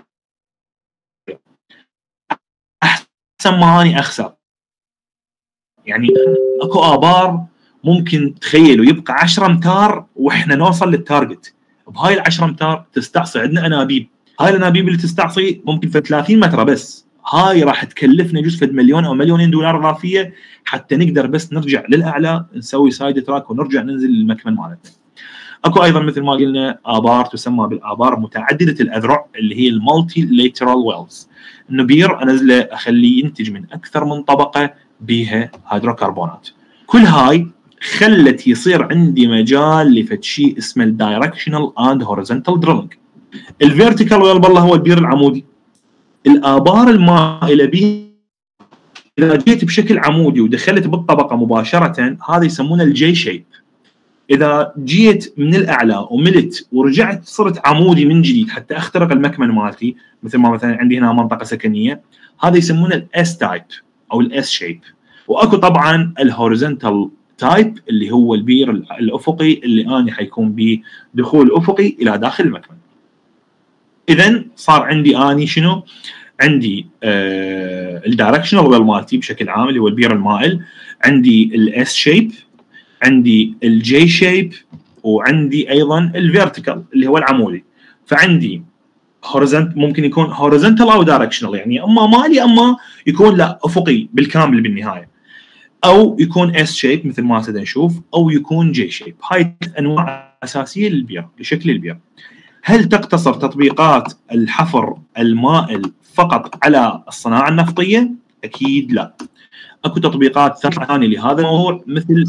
احسن ما اني اخسر. يعني اكو ابار ممكن تخيلوا يبقى عشرة امتار واحنا نوصل للتارجت، بهاي ال عشرة امتار تستعصي عندنا انابيب، هاي الانابيب اللي تستعصي ممكن في ثلاثين متر بس، هاي راح تكلفنا جزء فد مليون او مليونين دولار اضافيه حتى نقدر بس نرجع للاعلى نسوي سايد تراك ونرجع ننزل للمكمن مالتنا. اكو ايضا مثل ما قلنا ابار تسمى بالابار متعدده الاذرع اللي هي المالتي ليترال ويلز، انه بير انزله اخليه ينتج من اكثر من طبقه بيها هيدروكربونات. كل هاي خلت يصير عندي مجال لفد شيء اسمه الدايركشنال اند هوريزونتال دريلينج. الفيرتيكال ويل بالله هو البير العمودي، الابار المائله به اذا جيت بشكل عمودي ودخلت بالطبقه مباشره هذا يسمونه الجي شيب. اذا جيت من الاعلى وملت ورجعت صرت عمودي من جديد حتى اخترق المكمن مالتي، مثل ما مثلا عندي هنا منطقه سكنيه، هذا يسمونه الاس تايب او الاس شيب. واكو طبعا الهوريزونتال تايب اللي هو البير الافقي اللي اني حيكون به دخول افقي الى داخل المكمن. اذا صار عندي اني شنو؟ عندي آه الدايركشنال ويل مالتي بشكل عام اللي هو البير المائل، عندي الاس شيب، عندي الجي شيب، وعندي ايضا الفيرتيكال اللي هو العمودي. فعندي هوريزونت ممكن يكون هوريزونتال او دايركشنال، يعني اما مالي اما يكون لا افقي بالكامل بالنهايه، او يكون اس شيب مثل ما سنشوف، او يكون جي شيب. هاي انواع اساسيه للبير، لشكل البير. هل تقتصر تطبيقات الحفر المائل فقط على الصناعه النفطيه؟ اكيد لا. اكو تطبيقات ثانيه لهذا الموضوع مثل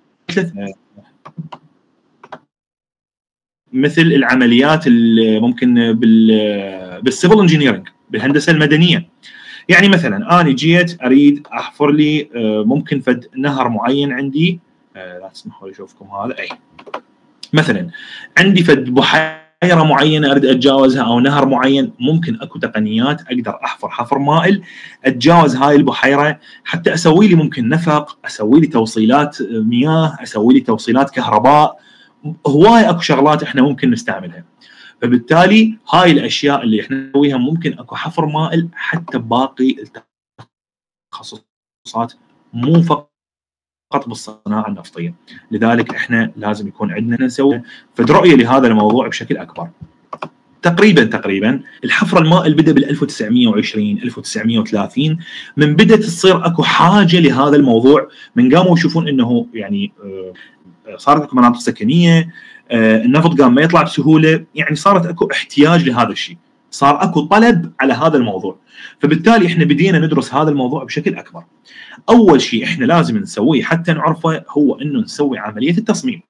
مثل العمليات اللي ممكن بال بالسيفل انجينيرنج، بالهندسه المدنيه. يعني مثلا انا جيت اريد احفر لي ممكن فد نهر معين عندي، لا تسمحوا لي اشوفكم هذا، اي مثلا عندي فد بحيره معينه اريد اتجاوزها او نهر معين، ممكن اكو تقنيات اقدر احفر حفر مائل اتجاوز هاي البحيره، حتى اسوي لي ممكن نفق، اسوي لي توصيلات مياه، اسوي لي توصيلات كهرباء، هواي اكو شغلات احنا ممكن نستعملها. فبالتالي هاي الاشياء اللي احنا نسويها ممكن اكو حفر مائل حتى باقي التخصصات، مو فقط بالصناعه النفطيه. لذلك احنا لازم يكون عندنا نسوي فد رؤيه لهذا الموضوع بشكل اكبر. تقريبا تقريبا الحفر المائل بدا بال ألف وتسعمئة وعشرين ألف وتسعمئة وثلاثين، من بدات تصير اكو حاجه لهذا الموضوع، من قاموا يشوفون انه يعني صارت اكو مناطق سكنيه، النفط قام ما يطلع بسهوله، يعني صارت اكو احتياج لهذا الشيء، صار اكو طلب على هذا الموضوع. فبالتالي احنا بدينا ندرس هذا الموضوع بشكل اكبر. اول شيء احنا لازم نسويه حتى نعرفه هو انه نسوي عمليه التصميم.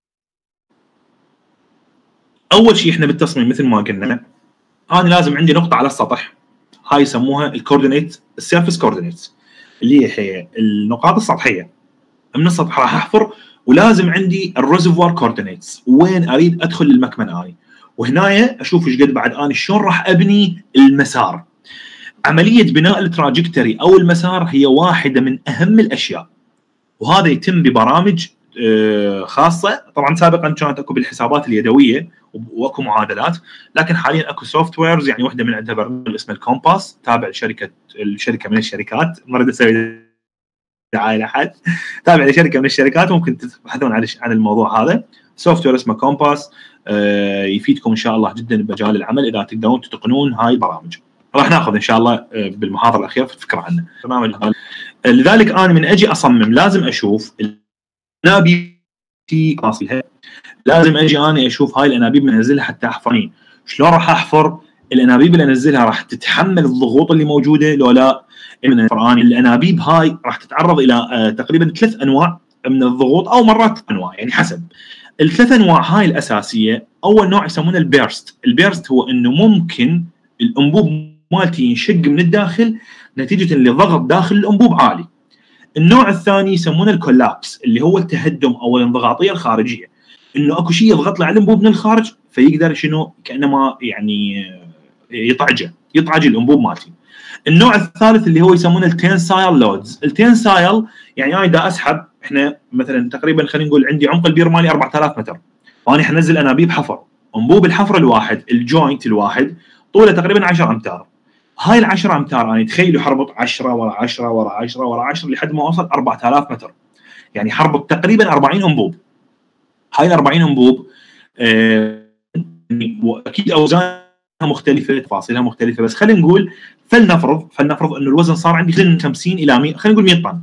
اول شيء احنا بالتصميم مثل ما قلنا، انا لازم عندي نقطه على السطح، هاي يسموها الكوردينيت، السيرفيس كوردينيتس، اللي هي النقاط السطحيه. من السطح راح احفر، ولازم عندي الريزرفوار كوردينيتس، وين اريد ادخل المكمن اني، وهنا اشوف ايش قد بعد اني شلون راح ابني المسار. عمليه بناء التراجكتوري او المسار هي واحده من اهم الاشياء، وهذا يتم ببرامج خاصه. طبعا سابقا كانت اكو بالحسابات اليدويه واكو معادلات، لكن حاليا اكو سوفت ويرز، يعني واحده من عندها برنامج اسمه الكومباس، تابع لشركه الشركه من الشركات، ما اريد اسوي دعايه لحد، تابع لشركه من الشركات، ممكن تبحثون عن عن الموضوع هذا. سوفت وير اسمه كومباس، آه يفيدكم ان شاء الله جدا بمجال العمل اذا تقدرون تتقنون هاي البرامج. راح ناخذ ان شاء الله بالمحاضره الاخيره فكره عنه. برنامج لذلك انا من اجي اصمم لازم اشوف الانابيب فاصلها، لازم اجي انا اشوف هاي الانابيب منزلها حتى احفرين، شلون راح احفر الانابيب اللي انزلها، راح تتحمل الضغوط اللي موجوده لو لا. الانابيب هاي راح تتعرض الى تقريبا ثلاث انواع من الضغوط، او مرات انواع يعني حسب. الثلاث انواع هاي الاساسيه، اول نوع يسمونه البيرست. البيرست هو انه ممكن الانبوب مالتي ينشق من الداخل نتيجه لضغط داخل الانبوب عالي. النوع الثاني يسمونه الكولابس، اللي هو التهدم او الانضغاطيه الخارجيه، انه اكو شيء يضغط له على الانبوب من الخارج فيقدر شنو كانما يعني يطعجه، يطعج الانبوب مالتي. النوع الثالث اللي هو يسمونه التنسايل لودز. التنسايل يعني انا اذا اسحب، احنا مثلا تقريبا خلينا نقول عندي عمق البير مالي أربعة آلاف متر، وانا حنزل انابيب حفر، انبوب الحفر الواحد الجوينت الواحد طوله تقريبا عشرة امتار. هاي ال عشرة امتار انا تخيلوا حربط عشرة ورا عشرة ورا عشرة ورا عشرة لحد ما اوصل أربعة آلاف متر، يعني حربط تقريبا أربعين انبوب. هاي ال أربعين انبوب آه واكيد اوزانها مختلفه، تفاصيلها مختلفه، بس خلينا نقول فلنفرض فلنفرض انه الوزن صار عندي من خمسين الى مئة، خلينا نقول مئة طن.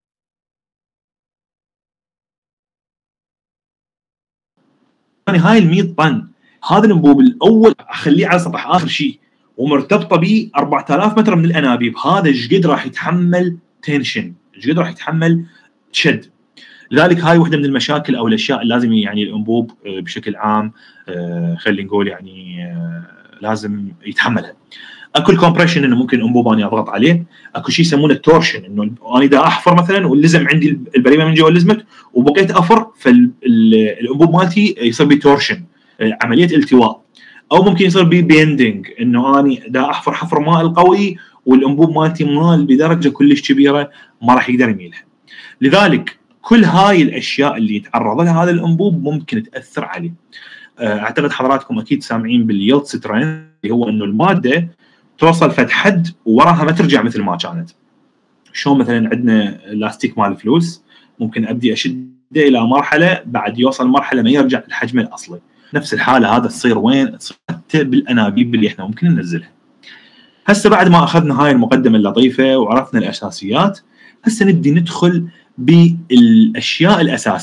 يعني هاي ال مئة طن، هذا الانبوب الاول اخليه على سطح اخر شيء ومرتبطه به أربعة آلاف متر من الانابيب، هذا ايش قد راح يتحمل تنشن، ايش قد راح يتحمل شد. لذلك هاي واحده من المشاكل او الاشياء اللي لازم يعني الانبوب بشكل عام خلينا نقول يعني لازم يتحملها. اكو الكومبريشن، انه ممكن الانبوب اني اضغط عليه، اكو شيء يسمونه التورشن، انه انا اذا احفر مثلا واللزم عندي البريمه من جوا لزمت وبقيت افر، فالانبوب مالتي يصير بي تورشن، عمليه التواء. او ممكن يصير بي بيندنج، انه اني اذا احفر حفر مائل قوي والانبوب مالتي مال بدرجه كلش كبيره ما راح يقدر يميلها. لذلك كل هاي الاشياء اللي يتعرض لها هذا الانبوب ممكن تاثر عليه. اعتقد حضراتكم اكيد سامعين باليلد سترين، اللي هو انه الماده توصل فد حد ووراها ما ترجع مثل ما كانت. شلون مثلا عندنا لاستيك مال الفلوس، ممكن ابدي اشده الى مرحله بعد يوصل مرحله ما يرجع لحجمه الاصلي. نفس الحاله هذا تصير وين؟ تصير حتى بالانابيب اللي احنا ممكن ننزلها. هسه بعد ما اخذنا هاي المقدمه اللطيفه وعرفنا الاساسيات، هسه نبدي ندخل بالاشياء الاساسيه.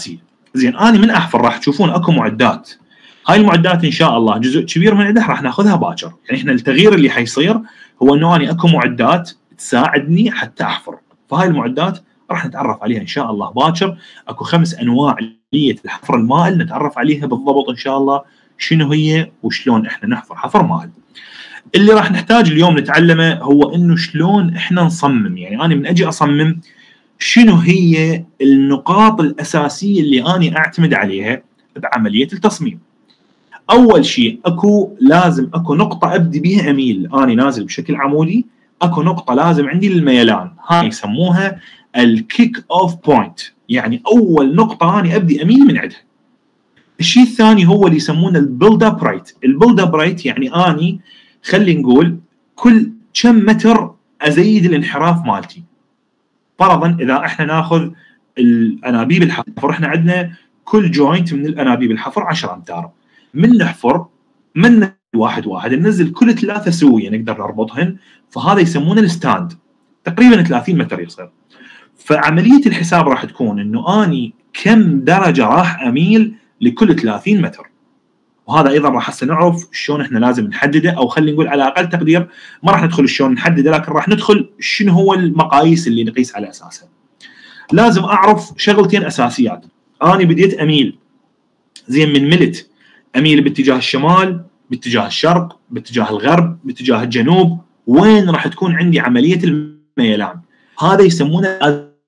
زين انا من احفر راح تشوفون اكو معدات، هاي المعدات ان شاء الله جزء كبير من عندها راح ناخذها باكر، يعني احنا التغيير اللي حيصير هو انه اني اكو معدات تساعدني حتى احفر، فهاي المعدات راح نتعرف عليها ان شاء الله باكر. اكو خمس انواع آلية الحفر المائل نتعرف عليها بالضبط ان شاء الله شنو هي وشلون احنا نحفر حفر مائل. اللي راح نحتاج اليوم نتعلمه هو انه شلون احنا نصمم، يعني انا من اجي اصمم شنو هي النقاط الاساسيه اللي اني اعتمد عليها بعمليه التصميم. اول شيء اكو لازم اكو نقطه ابدي بها اميل، اني نازل بشكل عمودي اكو نقطه لازم عندي للميلان، هاي يسموها الكيك اوف بوينت، يعني اول نقطه اني ابدي اميل من عندها. الشيء الثاني هو اللي يسمونه البيلد اب رايت، البيلد اب رايت يعني اني خلي نقول كل كم متر ازيد الانحراف مالتي. فرضا اذا احنا ناخذ الانابيب الحفر، احنا عندنا كل جوينت من الانابيب الحفر عشرة امتار، من نحفر من واحد واحد ننزل كل ثلاثه سويه نقدر نربطهن، فهذا يسمونه الستاند، تقريبا ثلاثين متر يصير. فعمليه الحساب راح تكون انه اني كم درجه راح اميل لكل ثلاثين متر، وهذا ايضا راح هسه نعرف شلون احنا لازم نحدده، او خلينا نقول على اقل تقدير ما راح ندخل شلون نحدده، لكن راح ندخل شنو هو المقاييس اللي نقيس على اساسها. لازم اعرف شغلتين اساسيات، اني بديت اميل زين من ملت اميل باتجاه الشمال، باتجاه الشرق، باتجاه الغرب، باتجاه الجنوب، وين راح تكون عندي عمليه الميلان، هذا يسمونه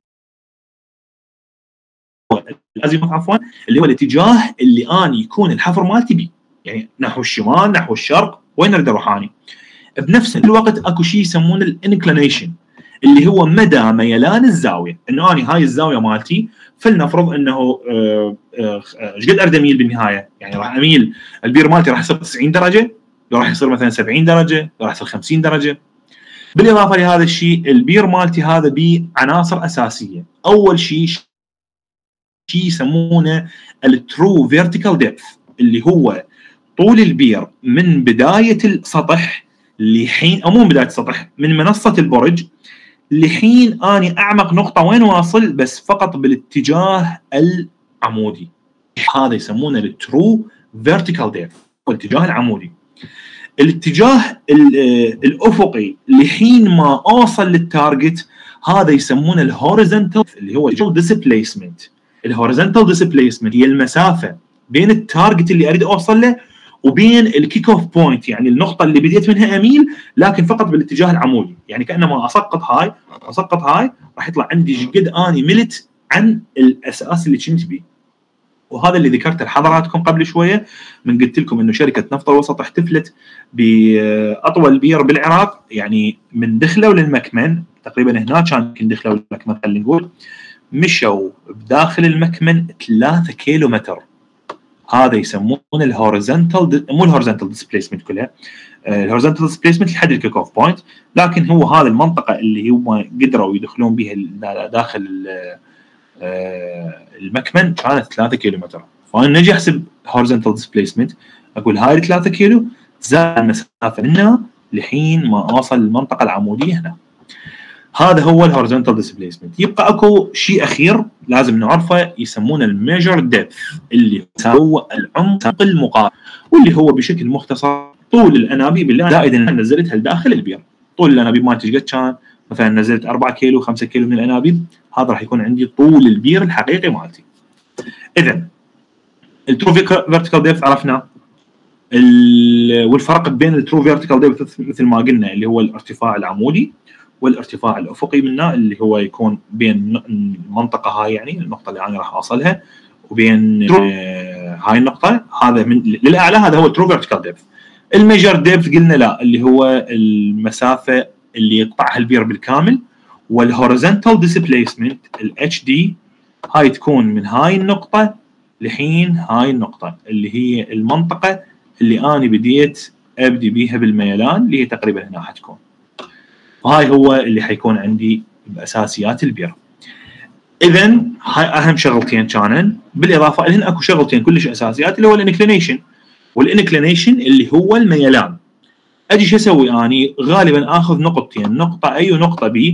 لازم عفوا اللي هو الاتجاه اللي اني يكون الحفر مالتي بيه، يعني نحو الشمال نحو الشرق وين اريد اروح اني. بنفس الوقت اكو شيء يسمونه الانكلينيشن اللي هو مدى ميلان الزاويه، انه اني هاي الزاويه مالتي فلنفرض انه ايش قد اريد اميل بالنهايه، يعني راح اميل البير مالتي راح يصير تسعين درجه، لو راح يصير مثلا سبعين درجه، لو راح يصير خمسين درجه. بالاضافه لهذا الشيء البير مالتي هذا بيه عناصر اساسيه، اول شيء شيء يسمونه الترو فيرتيكال ديبث اللي هو طول البير من بدايه السطح لحين، او مو من بدايه السطح، من منصه البرج لحين اني اعمق نقطه وين واصل، بس فقط بالاتجاه العمودي، هذا يسمونه الترو فيرتيكال ديبث والاتجاه العمودي. الاتجاه الافقي لحين ما اوصل للتارجت هذا يسمونه الهوريزونتال اللي هو ديسبليسمنت. الهوريزونتال ديسبليسمنت هي المسافه بين التارجت اللي اريد اوصل له وبين الكيك اوف بوينت، يعني النقطه اللي بديت منها اميل لكن فقط بالاتجاه العمودي، يعني كانما اسقط هاي اسقط هاي راح يطلع عندي ايش قد اني ملت عن الاساس اللي كنت بيه. وهذا اللي ذكرته لحضراتكم قبل شويه من قلت لكم انه شركه نفط الوسط احتفلت باطول بير بالعراق، يعني من دخلوا للمكمن تقريبا هناك كان يمكن دخلوا للمكمن خلينا نقول مشوا بداخل المكمن ثلاثة كيلو متر، هذا يسمونه الهوريزونتال، مو الهوريزونتال ديسبليسمنت كلها، الهوريزونتال ديسبليسمنت لحد الكيك اوف بوينت، لكن هو هذا المنطقه اللي هم قدروا يدخلون بها داخل المكمن كانت ثلاثة كيلو متر. فانا نجي احسب هوريزونتال ديسبليسمنت اقول هاي ثلاثة كيلو زائد المسافه منها لحين ما اوصل للمنطقه العموديه هنا، هذا هو الهوريزونتال ديسبليسمنت. يبقى اكو شيء اخير لازم نعرفه يسمونه الميجر ديبث اللي هو العمق المقارن، واللي هو بشكل مختصر طول الانابيب اللي انا زائد ان نزلتها لداخل البير. طول الانابيب مالتي ايش قد كان؟ مثلا نزلت أربعة كيلو خمسة كيلو من الانابيب، هذا راح يكون عندي طول البير الحقيقي مالتي. اذا الترو فيرتيكال ديبث عرفناه، والفرق بين الترو فيرتيكال ديبث مثل ما قلنا اللي هو الارتفاع العمودي والارتفاع الافقي منه اللي هو يكون بين المنطقه هاي، يعني النقطه اللي انا راح اوصلها وبين آه هاي النقطه، هذا من للاعلى هذا هو الترو فيرتيكال ديبث. الميجر ديبث قلنا لا اللي هو المسافه اللي يقطعها البير بالكامل، والهوريزونتال ديسبليسمنت الاتش دي هاي تكون من هاي النقطه لحين هاي النقطه اللي هي المنطقه اللي انا بديت ابدي بيها بالميلان اللي هي تقريبا هنا حتكون، وهاي هو اللي حيكون عندي باساسيات البير. اذا هاي اهم شغلتين كانن، بالاضافه لهن اكو شغلتين كلش اساسيات اللي هو الانكلينيشن، والانكلينيشن اللي هو الميلان. اجي شو اسوي اني؟ غالبا اخذ نقطتين، نقطه اي ونقطه بي،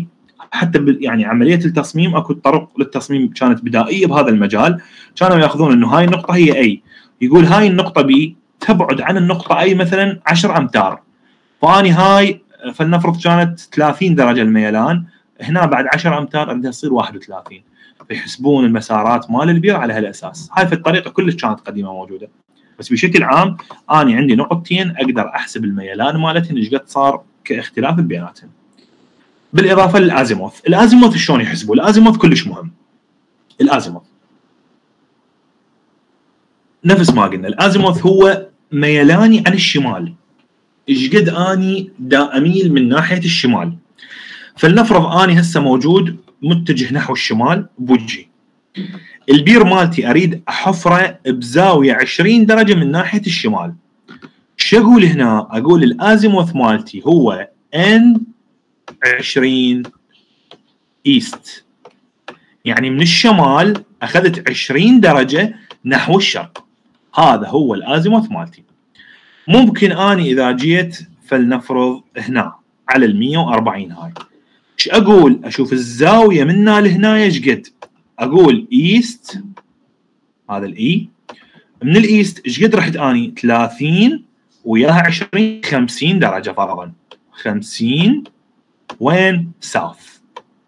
حتى يعني عمليه التصميم اكو طرق للتصميم كانت بدائيه بهذا المجال، كانوا ياخذون انه هاي النقطه هي اي، يقول هاي النقطه بي تبعد عن النقطه اي مثلا عشرة امتار، فاني هاي فلنفرض كانت ثلاثين درجه الميلان، هنا بعد عشرة امتار اريدها تصير واحد وثلاثين، فيحسبون المسارات مال البير على هالاساس. هاي في الطريقه كلش كانت قديمه موجوده، بس بشكل عام اني عندي نقطتين اقدر احسب الميلان مالتهن ايش قد صار كاختلاف بيناتهم. بالاضافه للازيموث، الازيموث شلون يحسبوا؟ الازيموث كلش مهم. الازيموث نفس ما قلنا، الازيموث هو ميلاني عن الشمال، ايش قد اني دا اميل من ناحيه الشمال. فلنفرض اني هسه موجود متجه نحو الشمال بوجهي، البير مالتي اريد احفره بزاويه عشرين درجه من ناحيه الشمال. شو اقول هنا؟ اقول الازيموث مالتي هو ان عشرين ايست، يعني من الشمال اخذت عشرين درجه نحو الشرق، هذا هو الازيموث مالتي. ممكن اني اذا جيت فلنفرض هنا على ال مية وأربعين هاي، ايش اقول؟ اشوف الزاويه من هنا لهنا ايش قد، اقول ايست، هذا الاي، من الايست ايش قد رحت اني؟ ثلاثين وياها عشرين، خمسين درجه فرضا، خمسين وين؟ ساوث.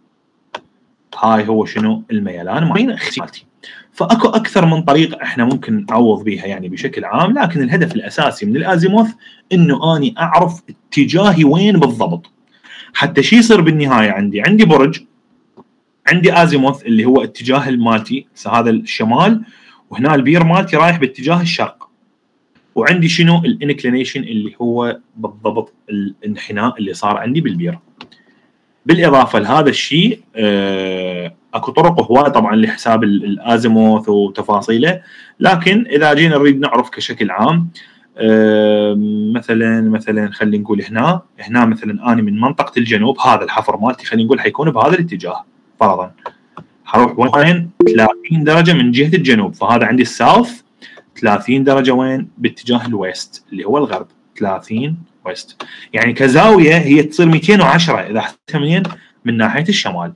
هاي هو شنو؟ الميلان مالتي. فاكو اكثر من طريقه احنا ممكن نعوض بيها يعني بشكل عام، لكن الهدف الاساسي من الازيموث انه اني اعرف اتجاهي وين بالضبط. حتى شي يصير بالنهايه عندي عندي برج، عندي ازيموث اللي هو اتجاه مالتي، هذا الشمال، وهنا البير مالتي رايح باتجاه الشرق، وعندي شنو؟ الانكلينيشن اللي هو بالضبط الانحناء اللي صار عندي بالبير. بالاضافه لهذا الشيء آه اكو طرق هوايه طبعا لحساب الازيموث وتفاصيله، لكن اذا جينا نريد نعرف كشكل عام آه مثلا مثلا خلينا نقول هنا هنا مثلا اني من منطقه الجنوب، هذا الحفر مالتي خلينا نقول حيكون بهذا الاتجاه فرضا، حروح وين؟ ثلاثين درجه من جهه الجنوب، فهذا عندي الساوث، ثلاثين درجه وين؟ باتجاه الويست اللي هو الغرب، ثلاثين ويست، يعني كزاويه هي تصير مئتين وعشرة اذا حسبتها منين؟ من ناحيه الشمال.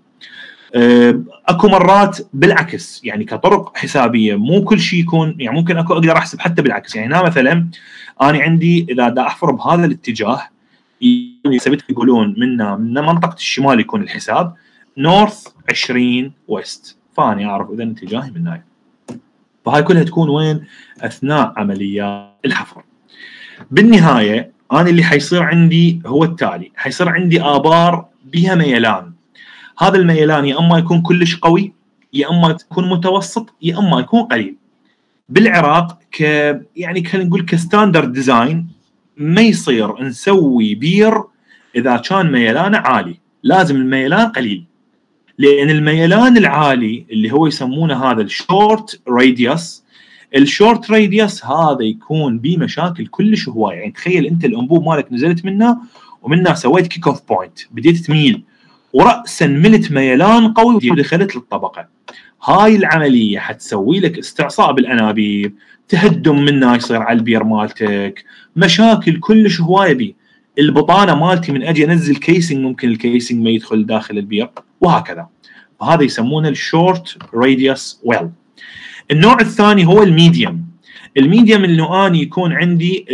اكو مرات بالعكس، يعني كطرق حسابيه مو كل شيء يكون، يعني ممكن اكو اقدر احسب حتى بالعكس، يعني هنا مثلا انا عندي اذا دا احفر بهذا الاتجاه يثبت يقولون من من منطقه الشمال يكون الحساب نورث عشرين ويست، فاني اعرف اذا اتجاهي من هاي. فهاي كلها تكون وين؟ اثناء عمليات الحفر. بالنهايه انا اللي حيصير عندي هو التالي، حيصير عندي ابار بها ميلان، هذا الميلان يا اما يكون كلش قوي، يا اما يكون متوسط، يا اما يكون قليل. بالعراق ك يعني خلينا نقول كستاندرد ديزاين ما يصير نسوي بير اذا كان ميلانه عالي، لازم الميلان قليل، لان الميلان العالي اللي هو يسمونه هذا الشورت راديوس، الشورت راديوس هذا يكون به مشاكل كلش هوايه. يعني تخيل انت الانبوب مالك نزلت منه ومنها سويت كيك اوف بوينت، بديت تميل وراسا ملت ميلان قوي ودخلت للطبقه، هاي العمليه حتسوي لك استعصاء بالانابيب، تهدم منها يصير على البير مالتك، مشاكل كلش هوايه بي. البطانه مالتي من اجي انزل كيسنج ممكن الكيسنج ما يدخل داخل البير وهكذا، فهذا يسمونه الشورت راديوس ويل. النوع الثاني هو الميديوم. الميديوم انه اني يكون عندي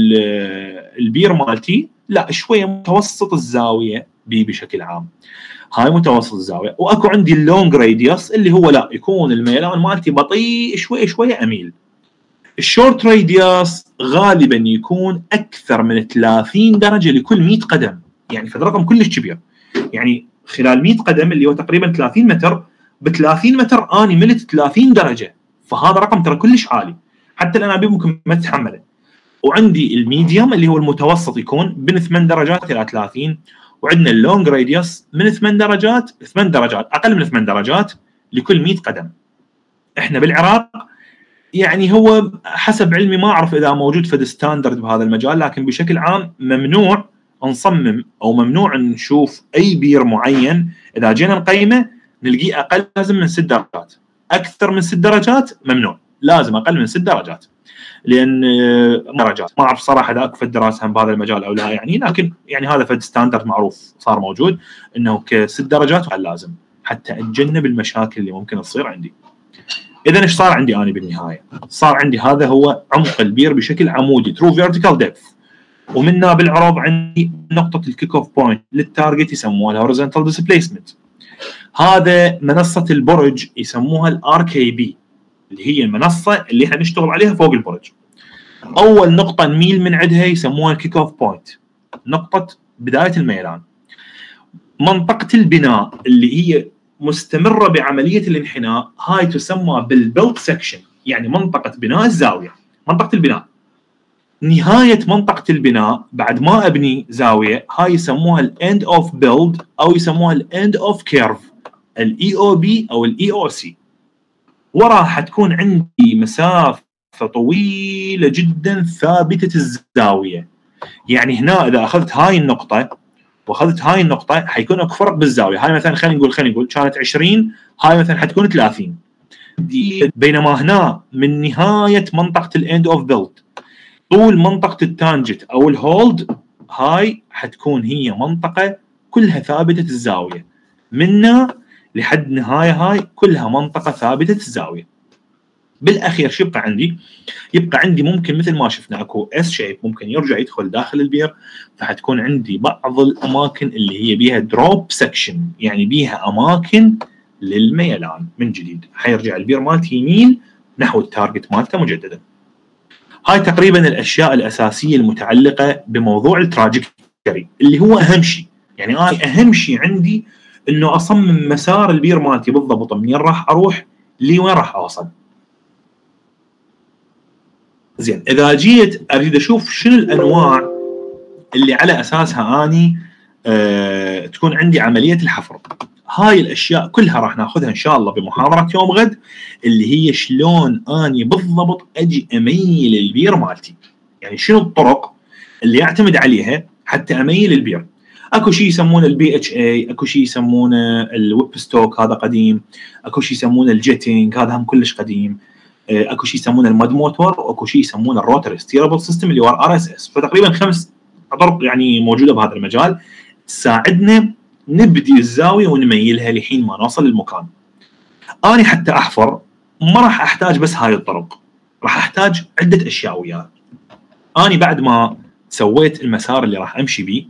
البير مالتي لا شويه متوسط الزاويه بي بشكل عام، هاي متوسط الزاويه. واكو عندي اللونج راديوس اللي هو لا يكون الميلان مالتي بطيء شويه شويه اميل. الشورت راديوس غالبا يكون اكثر من ثلاثين درجه لكل مئة قدم، يعني في رقم كلش كبير، يعني خلال مئة قدم اللي هو تقريبا ثلاثين متر، ب ثلاثين متر اني ملت ثلاثين درجه، فهذا رقم ترى كلش عالي، حتى الانابيب ممكن ما تتحمله. وعندي الميديوم اللي هو المتوسط يكون من ثمان درجات الى ثلاثين، وعندنا اللونج راديوس من ثمان درجات، ثمان درجات اقل من ثمان درجات لكل مئة قدم. احنا بالعراق يعني هو حسب علمي ما اعرف اذا موجود فد ستاندرد بهذا المجال، لكن بشكل عام ممنوع نصمم او ممنوع نشوف اي بير معين اذا جينا نقيمه نلقيه اقل لازم من ست درجات، اكثر من ست درجات ممنوع، لازم اقل من ست درجات. لان درجات ما اعرف صراحه اذا اكو فد دراسه بهذا المجال او لا يعني، لكن يعني هذا فد ستاندرد معروف صار موجود انه كست درجات لازم حتى اتجنب المشاكل اللي ممكن تصير عندي. اذا ايش صار عندي انا بالنهايه؟ صار عندي هذا هو عمق البير بشكل عمودي ترو فيرتيكال ديبث، ومنها بالعرض عندي نقطه الكيك اوف بوينت للتارجت يسموها الهوريزونتال ديسبيسمنت. هذا منصه البرج يسموها الار كي بي اللي هي المنصه اللي احنا نشتغل عليها فوق البرج. اول نقطه نميل من عندها يسموها الكيك اوف بوينت، نقطه بدايه الميلان. منطقه البناء اللي هي مستمره بعمليه الانحناء هاي تسمى بالبيلت سكشن، يعني منطقه بناء الزاويه، منطقه البناء. نهايه منطقه البناء بعد ما ابني زاويه هاي يسموها الاند اوف بيلد او يسموها الاند اوف كيرف، الاي او بي او الاي او سي. وراها حتكون عندي مسافه طويله جدا ثابته الزاويه. يعني هنا اذا اخذت هاي النقطه واخذت هاي النقطه حيكون اكو فرق بالزاويه، هاي مثلا خلينا نقول خلينا نقول كانت عشرين، هاي مثلا حتكون ثلاثين. بينما هنا من نهايه منطقه الاند اوف بيلد طول منطقه التانجت او الهولد هاي حتكون هي منطقه كلها ثابته الزاويه، منا لحد نهايه هاي كلها منطقه ثابته الزاويه. بالاخير شو يبقى عندي؟ يبقى عندي ممكن مثل ما شفنا اكو اس شيب ممكن يرجع يدخل داخل البير، فحتكون عندي بعض الاماكن اللي هي بيها دروب سكشن، يعني بيها اماكن للميلان من جديد، حيرجع البير مالتي يميل نحو التارجت مالته مجددا. هاي تقريبا الاشياء الاساسيه المتعلقه بموضوع التراجكتوري اللي هو اهم شيء. يعني انا اهم شيء عندي انه اصمم مسار البير مالتي بالضبط منين راح اروح لوين راح اوصل. زين، اذا جيت اريد اشوف شنو الانواع اللي على اساسها اني أه تكون عندي عمليه الحفر، هاي الاشياء كلها راح ناخذها ان شاء الله بمحاضره يوم غد، اللي هي شلون اني بالضبط اجي اميل البير مالتي. يعني شنو الطرق اللي اعتمد عليها حتى اميل البير. اكو شيء يسمونه البي اتش اي، اكو شيء يسمونه الويب ستوك هذا قديم، اكو شيء يسمونه الجيتنج هذا هم كلش قديم، اكو شيء يسمونه المد موتور، واكو شيء يسمونه الروتري ستيربل سيستم اللي هو ار اس اس. فتقريبا خمس طرق يعني موجوده بهذا المجال تساعدنا نبدي الزاويه ونميلها لحين ما نوصل للمكان. انا حتى احفر ما راح احتاج بس هاي الطرق، راح احتاج عده اشياء وياها. انا بعد ما سويت المسار اللي راح امشي بيه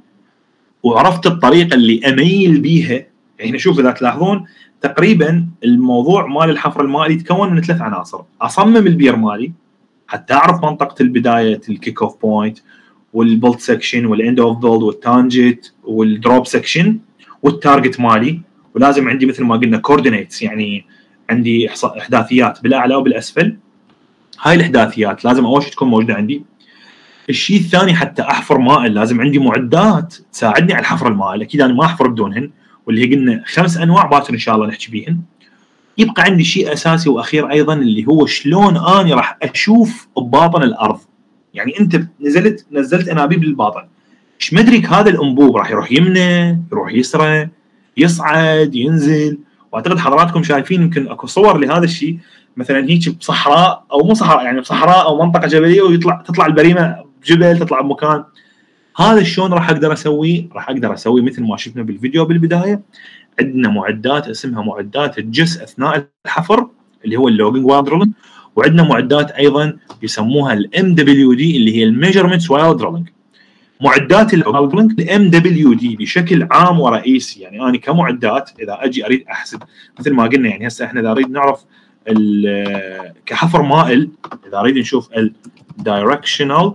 وعرفت الطريقه اللي اميل بيها، يعني شوف اذا تلاحظون تقريبا الموضوع مال الحفر المائي يتكون من ثلاث عناصر. اصمم البير مالي حتى اعرف منطقه البدايه الكيك اوف بوينت والبولت سكشن والاند اوف بيلد والتانجت والدروب سكشن والتارجت مالي، ولازم عندي مثل ما قلنا كوردينيتس، يعني عندي احداثيات بالاعلى وبالاسفل. هاي الاحداثيات لازم اول شيء تكون موجوده عندي. الشيء الثاني حتى احفر مائل لازم عندي معدات تساعدني على الحفر المائل، اكيد انا ما احفر بدونهن، واللي هي قلنا خمس انواع باكر ان شاء الله نحكي بيهن. يبقى عندي شيء اساسي واخير ايضا اللي هو شلون اني راح اشوف بباطن الارض. يعني انت نزلت نزلت انابيب للباطن، ايش مدرك هذا الانبوب راح يروح يمنى يروح يسرى يصعد ينزل. واعتقد حضراتكم شايفين يمكن اكو صور لهذا الشيء، مثلا هيك بصحراء او مو صحراء يعني بصحراء او منطقه جبليه ويطلع تطلع البريمه بجبل تطلع بمكان. هذا شلون راح اقدر اسويه؟ راح اقدر اسويه مثل ما شفنا بالفيديو بالبدايه. عندنا معدات اسمها معدات الجس اثناء الحفر اللي هو اللوجينج وايل دريلنج، وعندنا معدات ايضا يسموها الام دبليو دي اللي هي الميجرمنتس وايل دريلنج. معدات الدريلنج الام دبليو دي بشكل عام ورئيسي، يعني انا كمعدات اذا اجي اريد احسب مثل ما قلنا، يعني هسه احنا اذا نريد نعرف كحفر مائل، اذا اريد نشوف الدايركشنال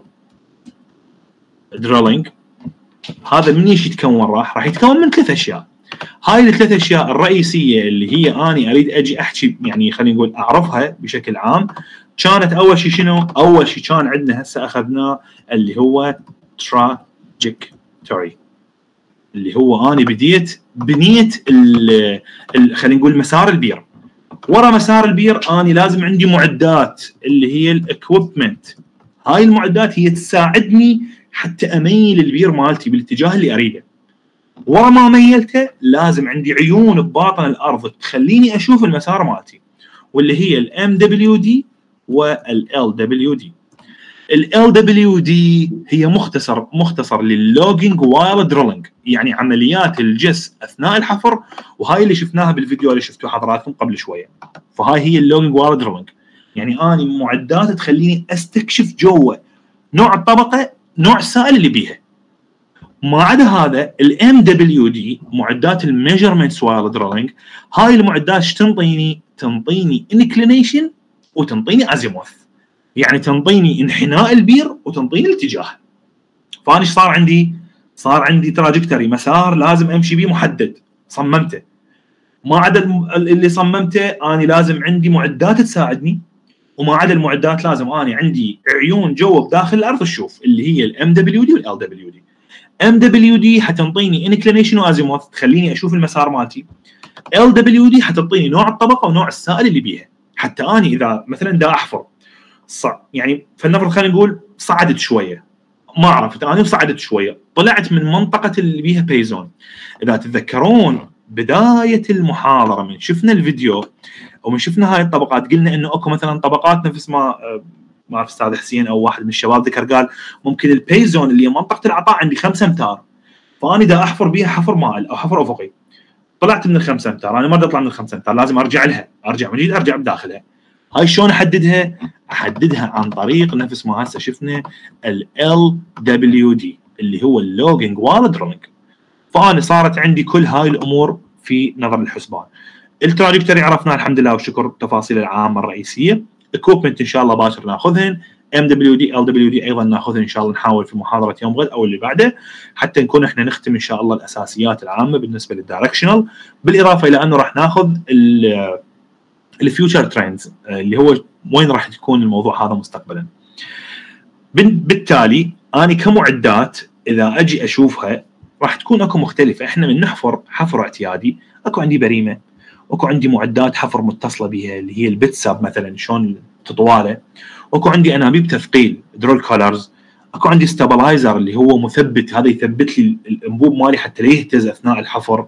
دريلنج هذا من ايش يتكون؟ راح راح يتكون من ثلاث اشياء. هاي الثلاث اشياء الرئيسيه اللي هي اني اريد اجي احكي يعني خلينا نقول اعرفها بشكل عام. كانت اول شيء شنو؟ اول شيء كان عندنا هسه اخذناه اللي هو تراجكتوري، اللي هو اني بديت بنيت خلينا نقول مسار البير. ورا مسار البير اني لازم عندي معدات اللي هي الاكويبمنت. هاي المعدات هي تساعدني حتى اميل البير مالتي بالاتجاه اللي اريده. ورا ما ميلته لازم عندي عيون بباطن الارض تخليني اشوف المسار مالتي، واللي هي الام دبليو دي والال دبليو دي. ال إل دبليو دي هي مختصر مختصر لللوجينج وايل دريلينج، يعني عمليات الجس اثناء الحفر، وهاي اللي شفناها بالفيديو اللي شفتوه حضراتكم قبل شويه. فهاي هي اللوجينج وايل دريلينج، يعني اني معدات تخليني استكشف جوا نوع الطبقه، نوع السائل اللي بيها. ما عدا هذا ال إم دبليو دي معدات الميجرمنتس وايل دريلينج، هاي المعدات ايش تنطيني؟ تنطيني انكلينيشن وتنطيني ازيموث، يعني تنطيني انحناء البير وتنطيني الاتجاه. فانا ايش صار عندي؟ صار عندي تراجكتوري، مسار لازم امشي بيه محدد صممته. ما عدا اللي صممته اني لازم عندي معدات تساعدني، وما عدا المعدات لازم اني عندي عيون جوا بداخل الارض تشوف، اللي هي الام دبليو دي والال دبليو دي. ام دبليو دي حتنطيني انكلينيشن وازيموث تخليني اشوف المسار مالتي. ال دبليو دي حتعطيني نوع الطبقه ونوع السائل اللي بيها، حتى اني اذا مثلا دا احفر صع يعني فلنفرض خلينا نقول صعدت شويه، ما عرفت انا وصعدت شويه، طلعت من منطقه اللي بيها بيزون. اذا تتذكرون بدايه المحاضره من شفنا الفيديو ومن شفنا هاي الطبقات، قلنا انه اكو مثلا طبقات نفس ما ما اعرف استاذ حسين او واحد من الشباب ذكر، قال ممكن البيزون اللي هي منطقه العطاء عندي خمسة امتار، فاني دا احفر بيها حفر مائل او حفر افقي، طلعت من الخمسة امتار، انا ما بدي اطلع من الخمسة امتار، لازم ارجع لها، ارجع من جديد ارجع بداخلها. هاي شلون احددها؟ احددها عن طريق نفس ما هسه شفنا ال إل دبليو دي اللي هو اللوجينج وايل دريلينج. فانا صارت عندي كل هاي الامور في نظر الحسبان. التراجكتوري عرفنا الحمد لله والشكر التفاصيل العامه الرئيسيه. اكوبمنت ان شاء الله باكر ناخذهن، ام دبليو دي ال دبليو دي ايضا ناخذهن ان شاء الله، نحاول في محاضره يوم غد او اللي بعده حتى نكون احنا نختم ان شاء الله الاساسيات العامه بالنسبه للدايركشنال، بالاضافه الى انه راح ناخذ الفيوتشر ترندز اللي هو وين راح تكون الموضوع هذا مستقبلا. بالتالي انا كمعدات اذا اجي اشوفها راح تكون اكو مختلفه. احنا من نحفر حفر اعتيادي اكو عندي بريمه، اكو عندي معدات حفر متصله بها اللي هي البت ساب مثلا شلون تطواله، واكو عندي انابيب تثقيل درول كولرز، اكو عندي ستابلايزر اللي هو مثبت، هذا يثبت لي الانبوب مالي حتى لا يهتز اثناء الحفر.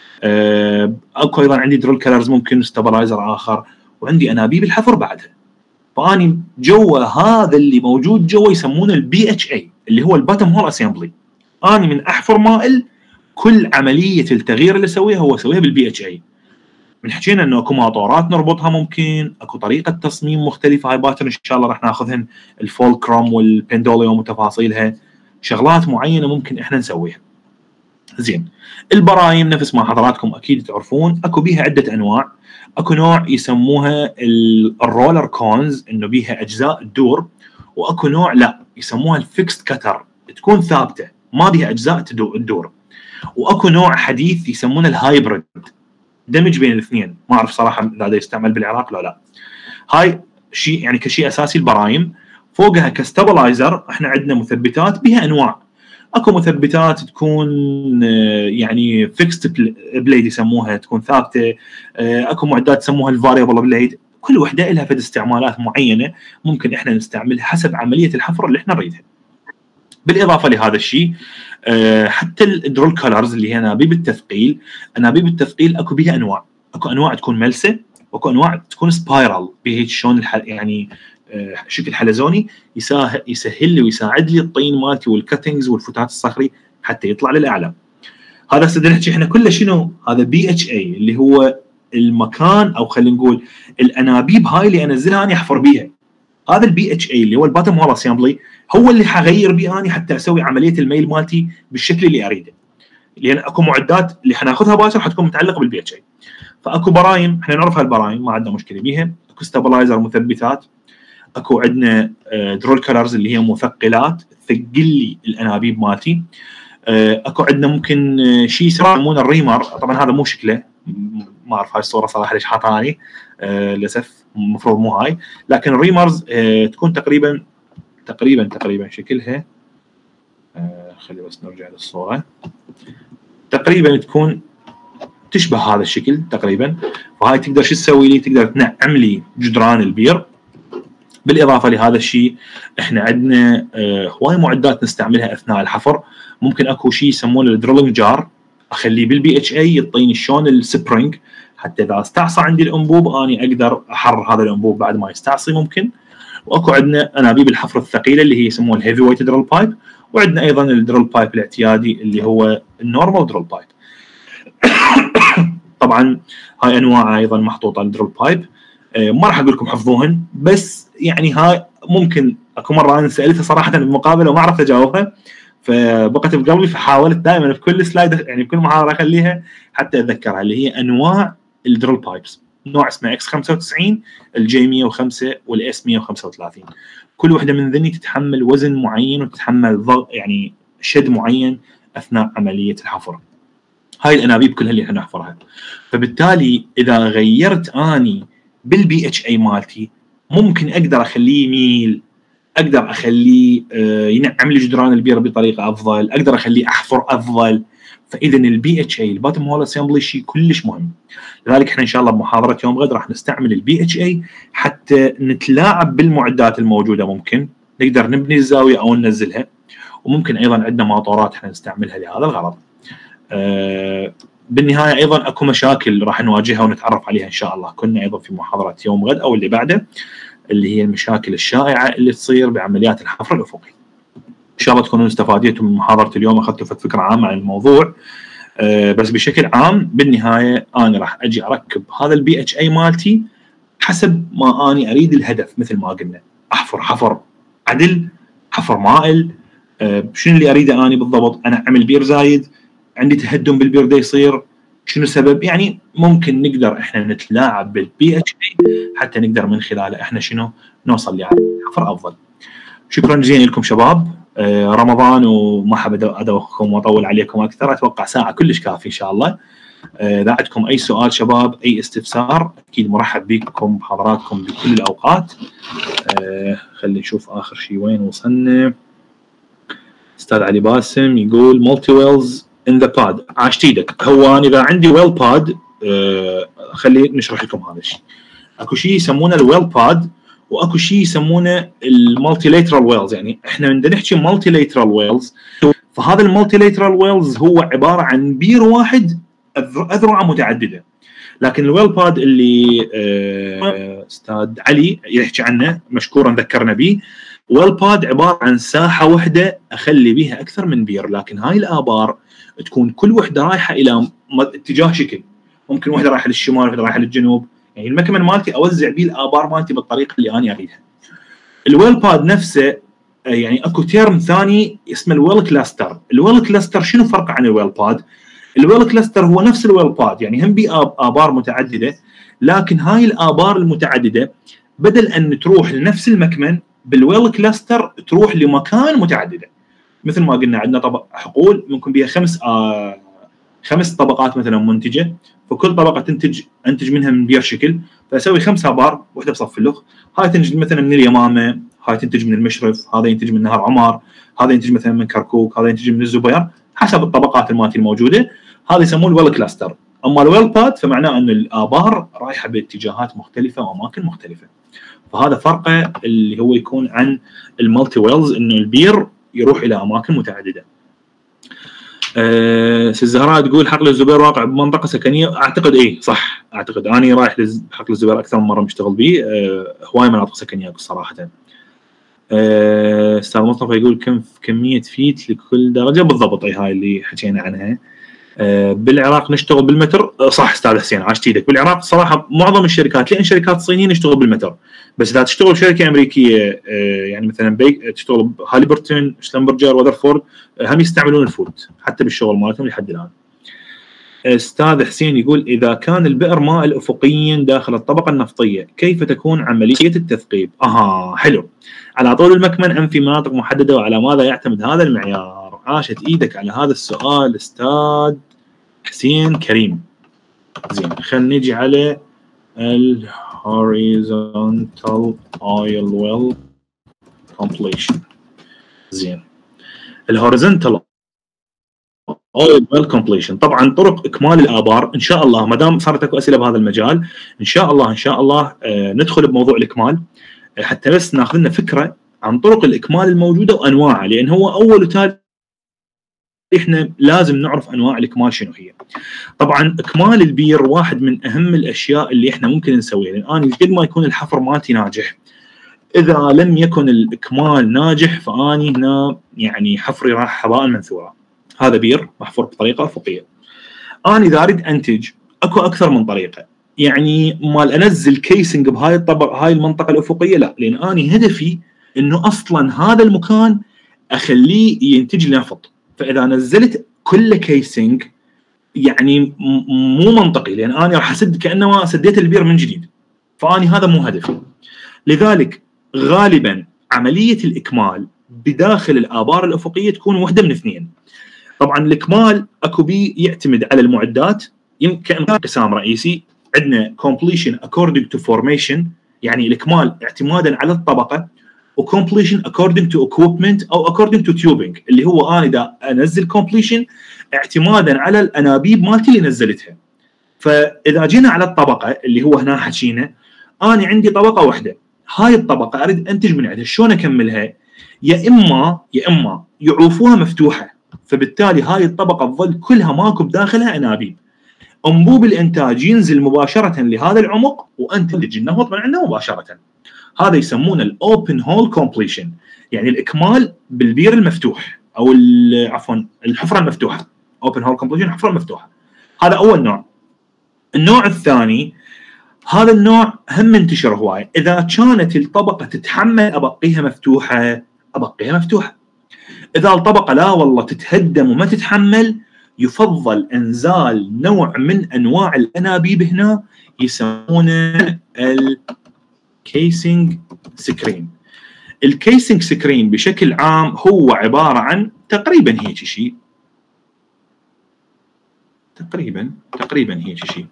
اكو ايضا عندي درول كولرز ممكن ستابلايزر اخر، وعندي انابيب الحفر بعدها. فاني جوا هذا اللي موجود جوا يسمونه البي اتش اي اللي هو الباتم هول اسمبلي. اني من احفر مائل كل عمليه التغيير اللي اسويها هو اسويها بالبي اتش اي. من حكينا انه اكو ماطورات نربطها، ممكن اكو طريقه تصميم مختلفه، هاي باكر ان شاء الله راح ناخذهن الفولكروم والبندوليوم وتفاصيلها، شغلات معينه ممكن احنا نسويها. زين، البرايم نفس ما حضراتكم اكيد تعرفون اكو بيها عده انواع. اكو نوع يسموها الرولر كونز انه بيها اجزاء تدور، واكو نوع لا يسموها الفيكست كتر تكون ثابته ما بيها اجزاء تدور. واكو نوع حديث يسمونه الهايبريد، دمج بين الاثنين، ما اعرف صراحه اذا يستعمل بالعراق لا لا. هاي شيء يعني كشيء اساسي البرايم. فوقها كستابلايزر احنا عندنا مثبتات بها انواع. اكو مثبتات تكون يعني فيكست بليد يسموها تكون ثابته، اكو معدات يسموها الفاريبل بليد، كل وحده لها فد استعمالات معينه ممكن احنا نستعملها حسب عمليه الحفر اللي احنا نريدها. بالاضافه لهذا الشيء حتى الدرول كولرز اللي هي انابيب التثقيل، انابيب التثقيل اكو بها انواع، اكو انواع تكون ملسه واكو انواع تكون سبايرال بهيك شلون يعني شكل حلزوني، يسهل لي ويساعد لي الطين مالتي والكاتنجز والفتات الصخري حتى يطلع للاعلى. هذا هسه نحكي احنا كله شنو؟ هذا بي اتش اي اللي هو المكان او خلينا نقول الانابيب هاي اللي انزلها انا احفر بيها. هذا البي اتش اي اللي هو الباتم هول اسمبلي هو اللي حغير بيه اني حتى اسوي عمليه الميل مالتي بالشكل اللي اريده. لان اكو معدات اللي حناخذها باكر حتكون متعلقه بالبي اتش اي. فاكو برايم احنا نعرف هالبرايم ما عندنا مشكله بيها، اكو ستابلايزر مثبتات، اكو عندنا درول كولرز اللي هي مثقلات تثقل لي الانابيب مالتي، اكو عندنا ممكن شيء يسمونه الريمر، طبعا هذا مو شكله ما اعرف هاي الصوره صراحه ليش حاطاني أه للاسف المفروض مو هاي، لكن الريمرز أه تكون تقريبا تقريبا تقريبا شكلها أه خلي بس نرجع للصوره، تقريبا تكون تشبه هذا الشكل تقريبا. فهاي تقدر شو تسوي لي؟ تقدر تنعم لي جدران البير. بالاضافه لهذا الشيء احنا عندنا أه هواي معدات نستعملها اثناء الحفر. ممكن اكو شيء يسمونه الدرولينج جار، اخليه بالبي اتش اي يعطيني شلون السبرينج حتى اذا استعصى عندي الانبوب اني اقدر احرر هذا الانبوب بعد ما يستعصي ممكن. واكو عندنا انابيب الحفر الثقيله اللي هي يسموها الهيفي ويت دريل بايب، وعندنا ايضا الدريل بايب الاعتيادي اللي هو النورمال دريل بايب. طبعا هاي انواع ايضا محطوطه الدريل بايب، ما راح اقول لكم حفظوهن، بس يعني هاي ممكن اكو مره انا سالتها صراحه بالمقابله وما عرفت اجاوبها، فبقت بقلبي، فحاولت دائما في كل سلايد يعني في كل محاضره اخليها حتى اتذكرها، اللي هي انواع الدريل بايبس. نوع اسمه اكس خمسة وتسعين، الجي مية وخمسة، والاس مية وخمسة وثلاثين. كل وحده من ذني تتحمل وزن معين وتتحمل ضغط يعني شد معين اثناء عمليه الحفر. هاي الانابيب كلها اللي احنا نحفرها. فبالتالي اذا غيرت اني بالبي اتش اي مالتي ممكن اقدر اخليه يميل، اقدر اخليه ينعم لي جدران البير بطريقه افضل، اقدر اخليه احفر افضل. فاذا البي اتش اي الباتم هول اسمبلي شيء كلش مهم. لذلك احنا ان شاء الله بمحاضره يوم غد راح نستعمل البي اتش اي حتى نتلاعب بالمعدات الموجوده، ممكن نقدر نبني الزاويه او ننزلها، وممكن ايضا عندنا ماطورات احنا نستعملها لهذا الغرض. أه بالنهايه ايضا اكو مشاكل راح نواجهها ونتعرف عليها ان شاء الله، كنا ايضا في محاضره يوم غد او اللي بعده، اللي هي المشاكل الشائعه اللي تصير بعمليات الحفر الافقي. ان شاء الله تكونوا استفاديتوا من محاضره اليوم، اخذتوا فكره عامه عن الموضوع. أه بس بشكل عام بالنهايه انا راح اجي اركب هذا البي اتش اي مالتي حسب ما اني اريد الهدف، مثل ما قلنا احفر حفر عدل، حفر مائل، أه شنو اللي اريده اني بالضبط، انا اعمل بير زايد، عندي تهدم بالبير ده يصير، شنو السبب؟ يعني ممكن نقدر احنا نتلاعب بالبي اتش اي حتى نقدر من خلاله احنا شنو نوصل لحفر افضل. شكرا جزيلا لكم شباب، آه رمضان وما حاب ادوخكم واطول عليكم اكثر، اتوقع ساعه كلش كافي ان شاء الله. اذا آه عندكم اي سؤال شباب، اي استفسار، اكيد مرحب بكم بحضراتكم بكل الاوقات. آه خلينا نشوف اخر شيء وين وصلنا. استاذ علي باسم يقول مالتي ويلز ان ذا باد، عاشت ايدك. هو انا اذا عندي ويل باد آه خلي نشرح لكم هذا الشيء. اكو شيء يسمونه الويل باد، واكو شيء يسمونه المالتي ليترال ويلز. يعني احنا بدنا نحكي مالتي ليترال ويلز، فهذا المالتي ليترال ويلز هو عباره عن بير واحد اذرع متعدده. لكن الويل باد اللي آه استاذ علي يحكي عنه مشكورا ذكرنا به، ويل باد عباره عن ساحه واحده اخلي بها اكثر من بير، لكن هاي الابار تكون كل وحده رايحه الى اتجاه شكل، ممكن وحده رايحه للشمال وحده رايحه للجنوب، يعني المكمن مالتي اوزع به الابار مالتي بالطريقه اللي انا اريدها. الويل باد نفسه يعني اكو تيرم ثاني اسمه الويل كلاستر. الويل كلاستر شنو فرقه عن الويل باد؟ الويل كلاستر هو نفس الويل باد، يعني هم بي ابار متعدده، لكن هاي الابار المتعدده بدل ان تروح لنفس المكمن، بالويل كلاستر تروح لمكان متعدده. مثل ما قلنا عندنا طبق حقول ممكن بها خمس آه خمس طبقات مثلا منتجه، فكل طبقه تنتج انتج منها من بير شكل، فاسوي خمس ابار، واحده بصف اللخ، هاي تنتج مثلا من اليمامه، هاي تنتج من المشرف، هذا ينتج من نهر عمر، هذا ينتج مثلا من كركوك، هذا ينتج من الزبير، حسب الطبقات المالتي الموجوده. هذا يسموه الويل كلاستر. اما الويل باد فمعناه ان الابار رايحه باتجاهات مختلفه واماكن مختلفه. فهذا فرقه اللي هو يكون عن المالتي ويلز، انه البير يروح الى اماكن متعدده. أه الزهراء تقول حقل الزبير واقع بمنطقه سكنيه، اعتقد اي صح، اعتقد اني رايح لحقل الزبير اكثر من مره مشتغل به، أه هواي مناطق سكنيه صراحه. استاذ أه مصطفى يقول كم كميه فيت لكل درجه بالضبط، اي هاي اللي حكينا عنها. أه بالعراق نشتغل بالمتر، أه صح استاذ حسين عاشت ايدك. بالعراق صراحه معظم الشركات، لان شركات صينيه نشتغل بالمتر، بس اذا تشتغل شركه امريكيه أه يعني مثلا بيك تشتغل هاليبرتون، شلمبرجر، وذرفورد، أه هم يستعملون الفوت حتى بالشغل مالتهم لحد الان. استاذ حسين يقول اذا كان البئر مائل افقيا داخل الطبقه النفطيه كيف تكون عمليه التثقيب؟ اها حلو. على طول المكمن ام في مناطق محدده، وعلى ماذا يعتمد هذا المعيار؟ عاشت ايدك على هذا السؤال استاذ حسين كريم. زين خلينا نجي على ال horizontal oil well completion. زين الهوريزونتال oil well completion طبعا طرق اكمال الابار ان شاء الله، ما دام صارت اكو اسئله بهذا المجال ان شاء الله ان شاء الله آه ندخل بموضوع الاكمال، آه حتى بس ناخذ لنا فكره عن طرق الاكمال الموجوده وانواعها، لان هو اول وتالي احنا لازم نعرف انواع الاكمال شنو هي. طبعا اكمال البير واحد من اهم الاشياء اللي احنا ممكن نسويها، لان انا قد ما يكون الحفر مالتي ناجح اذا لم يكن الاكمال ناجح فاني هنا يعني حفري راح هباء منثورا. هذا بير محفور بطريقه افقيه. انا اذا اريد انتج اكو اكثر من طريقه، يعني مال انزل كيسنج بهاي الطبق هاي المنطقه الافقيه لا، لان اني هدفي انه اصلا هذا المكان اخليه ينتج لي نفط. فاذا نزلت كل كيسنج يعني مو منطقي، لان انا راح اسد كانما سديت البير من جديد، فاني هذا مو هدفي. لذلك غالبا عمليه الاكمال بداخل الابار الافقيه تكون وحده من اثنين. طبعا الاكمال اكو بي يعتمد على المعدات، يمكن قسام رئيسي عندنا completion according to formation، يعني الاكمال اعتمادا على الطبقه، وcompletion according to equipment او according to tubing، اللي هو انا اذا انزل completion اعتمادا على الانابيب مالتي اللي نزلتها. فاذا جينا على الطبقه اللي هو هنا حكينا، انا عندي طبقه واحده، هاي الطبقه اريد انتج من عندها، شلون اكملها؟ يا اما يا اما يعوفوها مفتوحه، فبالتالي هاي الطبقه تظل كلها ماكو بداخلها انابيب. انبوب الانتاج ينزل مباشره لهذا العمق وانتج النفط من عنده مباشره. هذا يسمونه الاوبن هول كومبليشن، يعني الاكمال بالبير المفتوح او عفوا الحفره المفتوحه. اوبن هول كومبليشن الحفره المفتوحه. هذا اول نوع. النوع الثاني، هذا النوع هم منتشر هواي، اذا كانت الطبقه تتحمل ابقيها مفتوحه ابقيها مفتوحه. اذا الطبقه لا والله تتهدم وما تتحمل، يفضل انزال نوع من انواع الانابيب هنا يسمونه الكيسنج سكرين. الكيسنج سكرين بشكل عام هو عباره عن تقريبا هيك شيء، تقريبا تقريبا هيك شيء،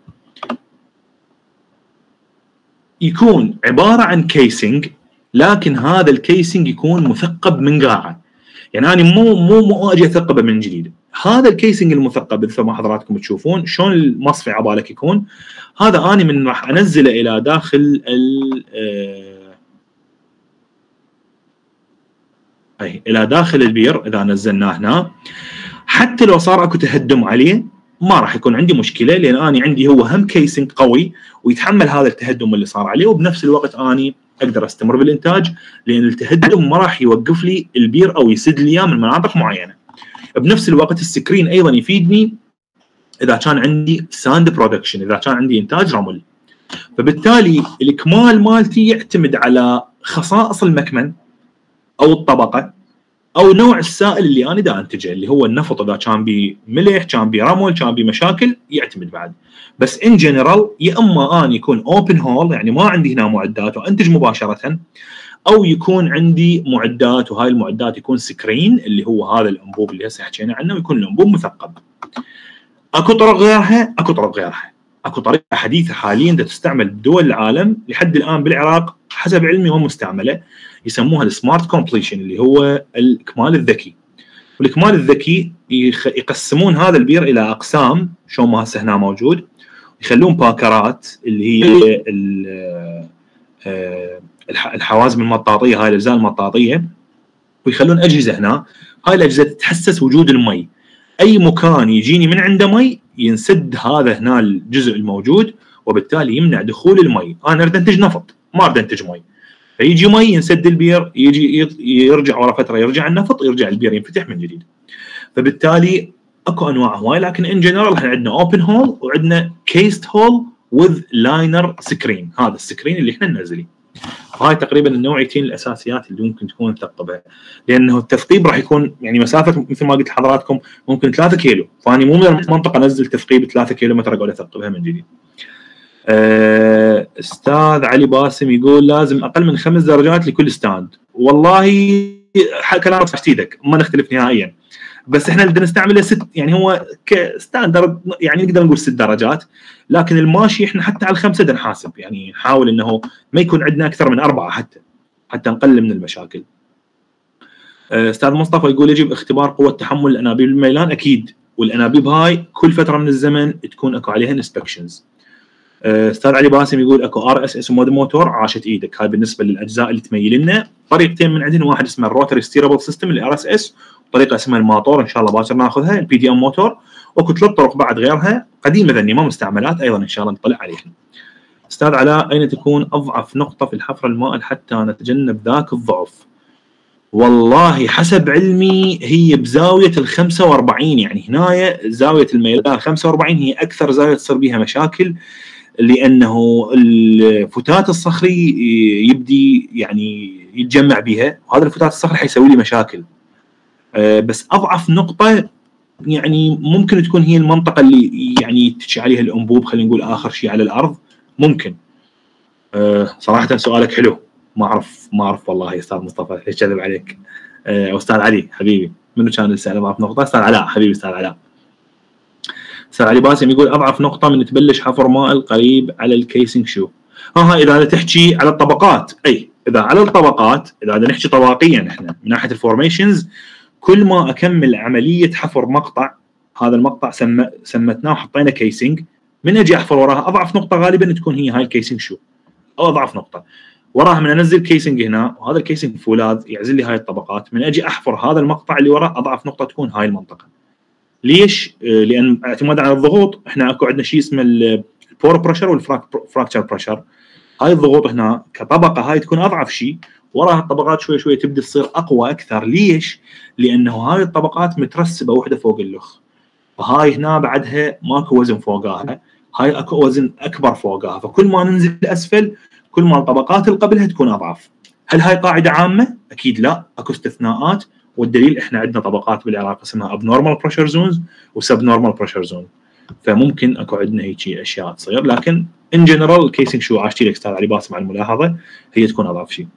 يكون عباره عن كيسنج، لكن هذا الكيسنج يكون مثقب من قاعه، يعني انا مو مو مو اجي اثقبه من جديد. هذا الكيسنج المثقب مثل ما حضراتكم تشوفون شلون المصفي عبالك يكون، هذا اني من راح انزله الى داخل ال اي الى داخل البير. اذا نزلناه هنا حتى لو صار اكو تهدم عليه ما راح يكون عندي مشكله، لان اني عندي هو هم كيسنج قوي ويتحمل هذا التهدم اللي صار عليه، وبنفس الوقت اني اقدر استمر بالانتاج، لان التهدم ما راح يوقف لي البير او يسد لي اياه من مناطق معينه. بنفس الوقت السكرين ايضا يفيدني اذا كان عندي ساند برودكشن، اذا كان عندي انتاج رمل. فبالتالي الاكمال مالتي يعتمد على خصائص المكمن او الطبقه او نوع السائل اللي انا دا انتجه، اللي هو النفط اذا كان بي ملح، كان بي رمل، كان بي مشاكل، يعتمد بعد. بس ان جنرال يا اما ان يكون اوبن هول، يعني ما عندي هنا معدات وانتج مباشره، او يكون عندي معدات وهاي المعدات يكون سكرين اللي هو هذا الانبوب اللي هسه حكينا عنه، ويكون الانبوب مثقب. اكو طرق غيرها، اكو طرق غيرها، اكو طريقه حديثه حاليا دا تستعمل بدول العالم، لحد الان بالعراق حسب علمي ما مستعمله، يسموها السمارت كومبليشن اللي هو الاكمال الذكي. والاكمال الذكي يقسمون هذا البير الى اقسام، شلون ما هسه هنا موجود، يخلون باكرات اللي هي الحوازم المطاطيه، هاي الاجزاء المطاطيه، ويخلون اجهزه هنا، هاي الاجهزه تتحسس وجود المي. اي مكان يجيني من عنده مي ينسد هذا هنا الجزء الموجود، وبالتالي يمنع دخول المي. انا اريد انتج نفط ما اريد انتج مي، فيجي مي ينسد البير، يجي يرجع ورا فتره يرجع النفط، يرجع البير ينفتح من جديد. فبالتالي اكو انواع هواي، لكن ان جنرال احنا عندنا اوبن هول وعندنا كيست هول وذ لاينر سكرين. هذا السكرين اللي احنا ننزله. هاي تقريبا النوعيتين الاساسيات اللي ممكن تكون مثقبه، لانه التثقيب راح يكون يعني مسافه مثل ما قلت لحضراتكم ممكن ثلاثة كيلو، فاني مو من المنطقه انزل تثقيب ثلاثة كيلو متر اقعد اثقبها من جديد. استاذ علي باسم يقول لازم اقل من خمس درجات لكل ستاند. والله كلامك تحت ايدك، ما نختلف نهائيا، بس احنا بدنا نستعمله ست، يعني هو كستاندرد يعني نقدر نقول ست درجات، لكن الماشي احنا حتى على الخمسه بدنا نحاسب، يعني نحاول انه ما يكون عندنا اكثر من اربعه حتى حتى نقلل من المشاكل. استاذ مصطفى يقول يجب اختبار قوه تحمل الانابيب الميلان. اكيد، والانابيب هاي كل فتره من الزمن تكون اكو عليها انسبكشنز. استاذ علي باسم يقول اكو ار اس اس مود موتور، عاشت ايدك. هاي بالنسبه للاجزاء اللي تميل لنا طريقتين من عندنا، واحد اسمه الروتري ستيربل سيستم اللي ار اس اس، طريقه اسمها الماطور ان شاء الله باكر ناخذها البي دي ام موتور، واكو ثلاث طرق بعد غيرها قديمه ذني ما مستعملات ايضا ان شاء الله نطلع عليها. استاذ علاء اين تكون اضعف نقطه في الحفر المائل حتى نتجنب ذاك الضعف؟ والله حسب علمي هي بزاويه ال خمسة وأربعين، يعني هنا زاويه الميلان خمسة وأربعين هي اكثر زاويه تصير بها مشاكل، لانه الفتات الصخري يبدي يعني يتجمع بها، وهذا الفتات الصخري حيسوي لي مشاكل. أه بس اضعف نقطه يعني ممكن تكون هي المنطقه اللي يعني تجي عليها الانبوب، خلينا نقول اخر شيء على الارض ممكن. أه صراحه سؤالك حلو، ما اعرف ما اعرف والله يا استاذ مصطفى، ليش كذب عليك؟ أه استاذ علي حبيبي، منو كان اللي سال اضعف نقطه؟ استاذ علاء حبيبي، استاذ علاء. استاذ علي باسم يقول اضعف نقطه من تبلش حفر مائل قريب على الكيسنج شو؟ ها اذا تحكي على الطبقات، اي اذا على الطبقات، اذا بدنا نحكي طبقيا احنا من ناحيه الفورميشنز، كل ما اكمل عمليه حفر مقطع، هذا المقطع سم... سمتناه وحطينا كيسنج، من اجي احفر وراها اضعف نقطه غالبا تكون هي هاي الكيسنج شو، او اضعف نقطه وراها من انزل كيسنج هنا، وهذا الكيسنج فولاذ يعزل لي هاي الطبقات، من اجي احفر هذا المقطع اللي وراه اضعف نقطه تكون هاي المنطقه. ليش؟ لان اعتمادا على الضغوط احنا اكو عندنا شيء اسمه البور بريشر والفراكتشر بريشر، هاي الضغوط هنا كطبقه هاي تكون اضعف شيء، وراها الطبقات شوي شوي تبدا تصير اقوى اكثر. ليش؟ لانه هاي الطبقات مترسبه وحده فوق الاخ، فهاي هنا بعدها ماكو وزن فوقها، هاي اكو وزن اكبر فوقها، فكل ما ننزل اسفل كل ما الطبقات اللي قبلها تكون اضعف. هل هاي قاعده عامه؟ اكيد لا، اكو استثناءات، والدليل احنا عندنا طبقات بالعراق اسمها abnormal pressure zones وسب نورمال pressure zone، فممكن اكو عندنا هيك اشياء تصير، لكن ان جنرال الكيسنج شو عاشتي لك استاذ علي باسم على الملاحظه هي تكون اضعف شيء.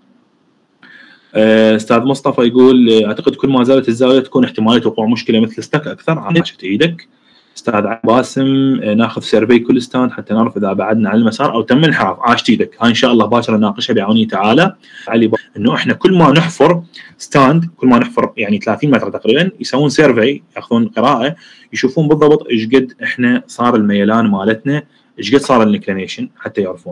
استاذ مصطفى يقول اعتقد كل ما زادت الزاويه تكون احتماليه وقوع مشكله مثل ستك اكثر. عاشت ايدك استاذ علي باسم، ناخذ سيرفي كل ستاند حتى نعرف اذا بعدنا عن المسار او تم انحراف. عاشت ايدك، هاي ان شاء الله باكر نناقشها بعونه تعالى علي، انه احنا كل ما نحفر ستاند، كل ما نحفر يعني ثلاثين متر تقريبا، يسوون سيرفي، ياخذون قراءه، يشوفون بالضبط ايش قد احنا صار الميلان مالتنا، ايش قد صار الانكلينيشن، حتى يعرفون.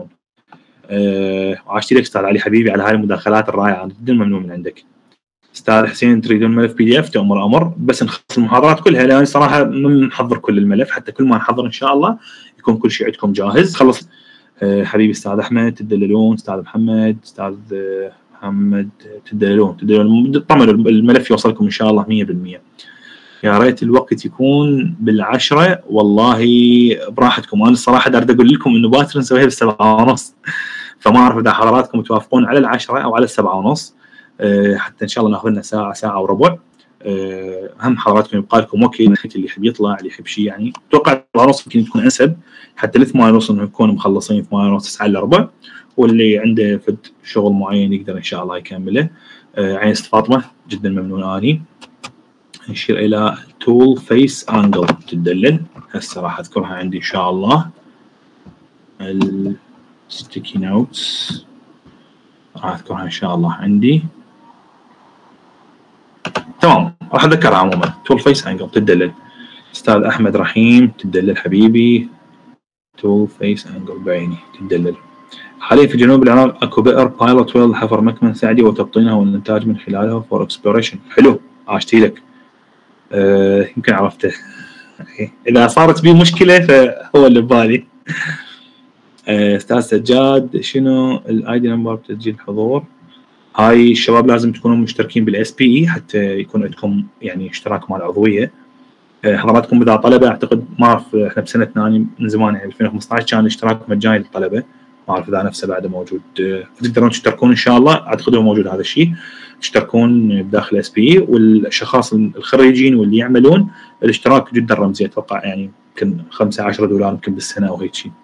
أه عاشت لك استاذ علي حبيبي على هاي المداخلات الرائعه، جدا ممنون من عندك. استاذ حسين تريدون ملف بي دي اف؟ تامر امر، بس نخلص المحاضرات كلها لان صراحه من نحضر كل الملف، حتى كل ما نحضر ان شاء الله يكون كل شيء عندكم جاهز. خلص أه حبيبي استاذ احمد تدللون، استاذ محمد، استاذ محمد تدللون تدللون طبعا الملف يوصلكم ان شاء الله مية بالمية. يا ريت الوقت يكون بالعشرة، والله براحتكم، انا الصراحه دارد اقول لكم انه باكر نسويها بالسبعة ونص، فما اعرف اذا حضراتكم توافقون على العشرة او على السبعة ونص، أه حتى ان شاء الله ناخذ لنا ساعه ساعه وربع. أه هم حضراتكم يبقى لكم وقت، اللي يحب يطلع اللي يحب شيء، يعني اتوقع سبعة ونص يمكن تكون انسب، حتى لثمانية ونص انه يكونوا مخلصين ثمانية ونص تسعة الا ربع، واللي عنده فد شغل معين يقدر ان شاء الله يكمله. أه عين فاطمه جدا ممنون اني. نشير الى تول فيس انجل تدلل، هسه راح اذكرها عندي ان شاء الله. الستيكي نوتس راح اذكرها ان شاء الله عندي، تمام راح اذكرها عموما. تول فيس انجل تدلل، استاذ احمد رحيم تدلل حبيبي، تول فيس انجل بعيني تدلل. حاليا في جنوب العراق اكو بئر بايلوت ويل حفر مكمن سعدي وتبطينها والانتاج من خلالها فور اكسبلوريشن. حلو عاشتي لك، أه يمكن عرفته اذا صارت بي مشكله فهو اللي ببالي. أه استاذ سجاد شنو الاي دي نمبر تسجيل الحضور؟ هاي الشباب لازم تكونوا مشتركين بالاس بي اي حتى يكون عندكم يعني اشتراك مال عضويه. أه حضراتكم اذا طلبه، اعتقد ما اعرف احنا بسنتنا يعني من زمان يعني ألفين وخمسة عشر كان الاشتراك مجاني للطلبه، ما اعرف اذا نفسه بعده موجود. أه تقدرون تشتركون ان شاء الله، اعتقد هو موجود هذا الشيء، تشتركون بداخل اس بي اي. والاشخاص الخريجين واللي يعملون الاشتراك جدا رمزي، اتوقع يعني يمكن خمسة عشر دولار يمكن بالسنه او هيك شيء.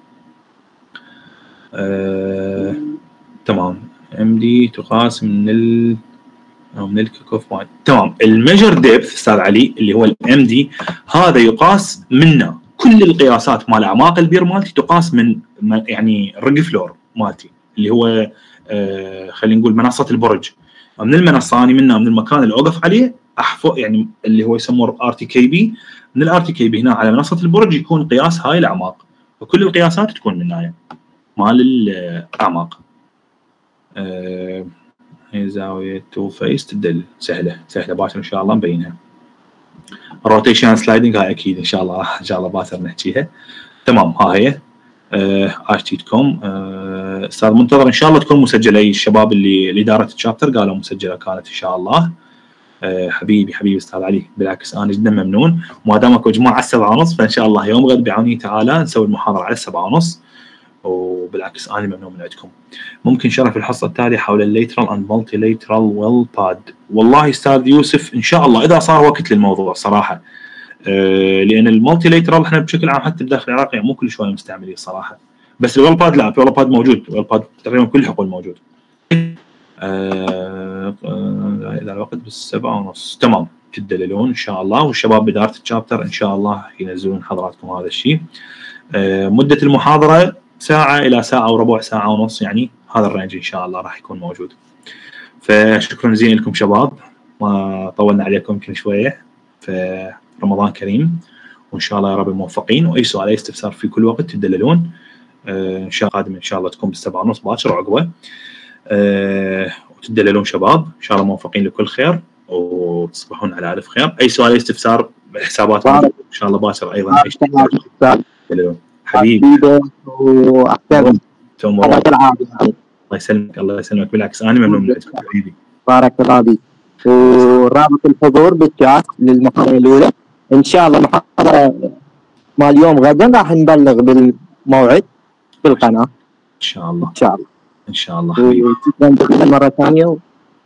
آه، تمام. ام دي تقاس من ال او من الكيك اوف بوينت. تمام. الميجر ديبث استاذ علي اللي هو الام دي، هذا يقاس منا كل القياسات مال اعماق البير مالتي تقاس من يعني الرج فلور مالتي اللي هو آه خلينا نقول منصه البرج. من المنصه اني منها من المكان اللي اوقف عليه احفظ يعني اللي هو يسموه ار تي كي بي، من الار تي كي بي هنا على منصه البرج يكون قياس هاي الاعماق، وكل القياسات تكون من هاي مال الاعماق. آه هي زاويه تو فيس تدل سهله سهله باكر ان شاء الله نبينها. الروتيشن سلايدنج هاي اكيد ان شاء الله ان شاء الله باكر نحكيها. تمام. ها هي اشتي دوت كوم. استاذ منتظر ان شاء الله تكون مسجله. اي الشباب اللي اللي اداره الشابتر قالوا مسجله كانت ان شاء الله. أه حبيبي حبيبي استاذ علي، بالعكس انا جدا ممنون. وما دام اكو جماعه على السبعه ونص فان شاء الله يوم غد بعونه تعالى نسوي المحاضره على السبعه ونص. وبالعكس انا ممنون من عندكم. ممكن شرف الحصه التاليه حول الليترال اند مالتي ليترال ويل باد. والله استاذ يوسف ان شاء الله اذا صار وقت للموضوع صراحه. أه لان المالتي ليترال احنا بشكل عام حتى بداخل العراق يعني مو كل شويه مستعملين صراحه. بس الويل باد لا، الويل باد موجود، الويل باد تقريبا كل الحقول موجود. أه اذا الوقت بالسبعه ونص تمام تدللون ان شاء الله. والشباب باداره الشابتر ان شاء الله ينزلون حضراتكم هذا الشيء. أه مده المحاضره ساعه الى ساعه وربع، ساعه ونص، يعني هذا الرينج ان شاء الله راح يكون موجود. فشكرا جزيلا لكم شباب، ما طولنا عليكم يمكن شويه. فرمضان كريم وان شاء الله يا رب موفقين. واي سؤال اي استفسار في كل وقت تدللون. أه ان شاء الله قادم ان شاء الله تكون بالسبعه ونص باكر وعقبه. أه وتدللون شباب ان شاء الله موفقين لكل خير وتصبحون على الف خير. اي سؤال اي استفسار حسابات ان شاء الله باكر ايضا. تدللون حبيبي واحسن. الله يسلمك الله يسلمك. بالعكس انا ممنون منك حبيبي. بارك الله فيك. ورابط الحضور بالشات للمحاضره الاولى ان شاء الله. المحاضره مال اليوم غدا راح نبلغ بالموعد بالقناه ان شاء الله ان شاء الله ان شاء الله حبيبي. شكرا مره ثانيه.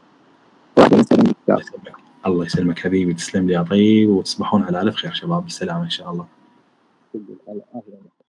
الله يسلمك حبيبي، تسلم لي يا طيب وتصبحون على الف خير شباب. بالسلامه ان شاء الله.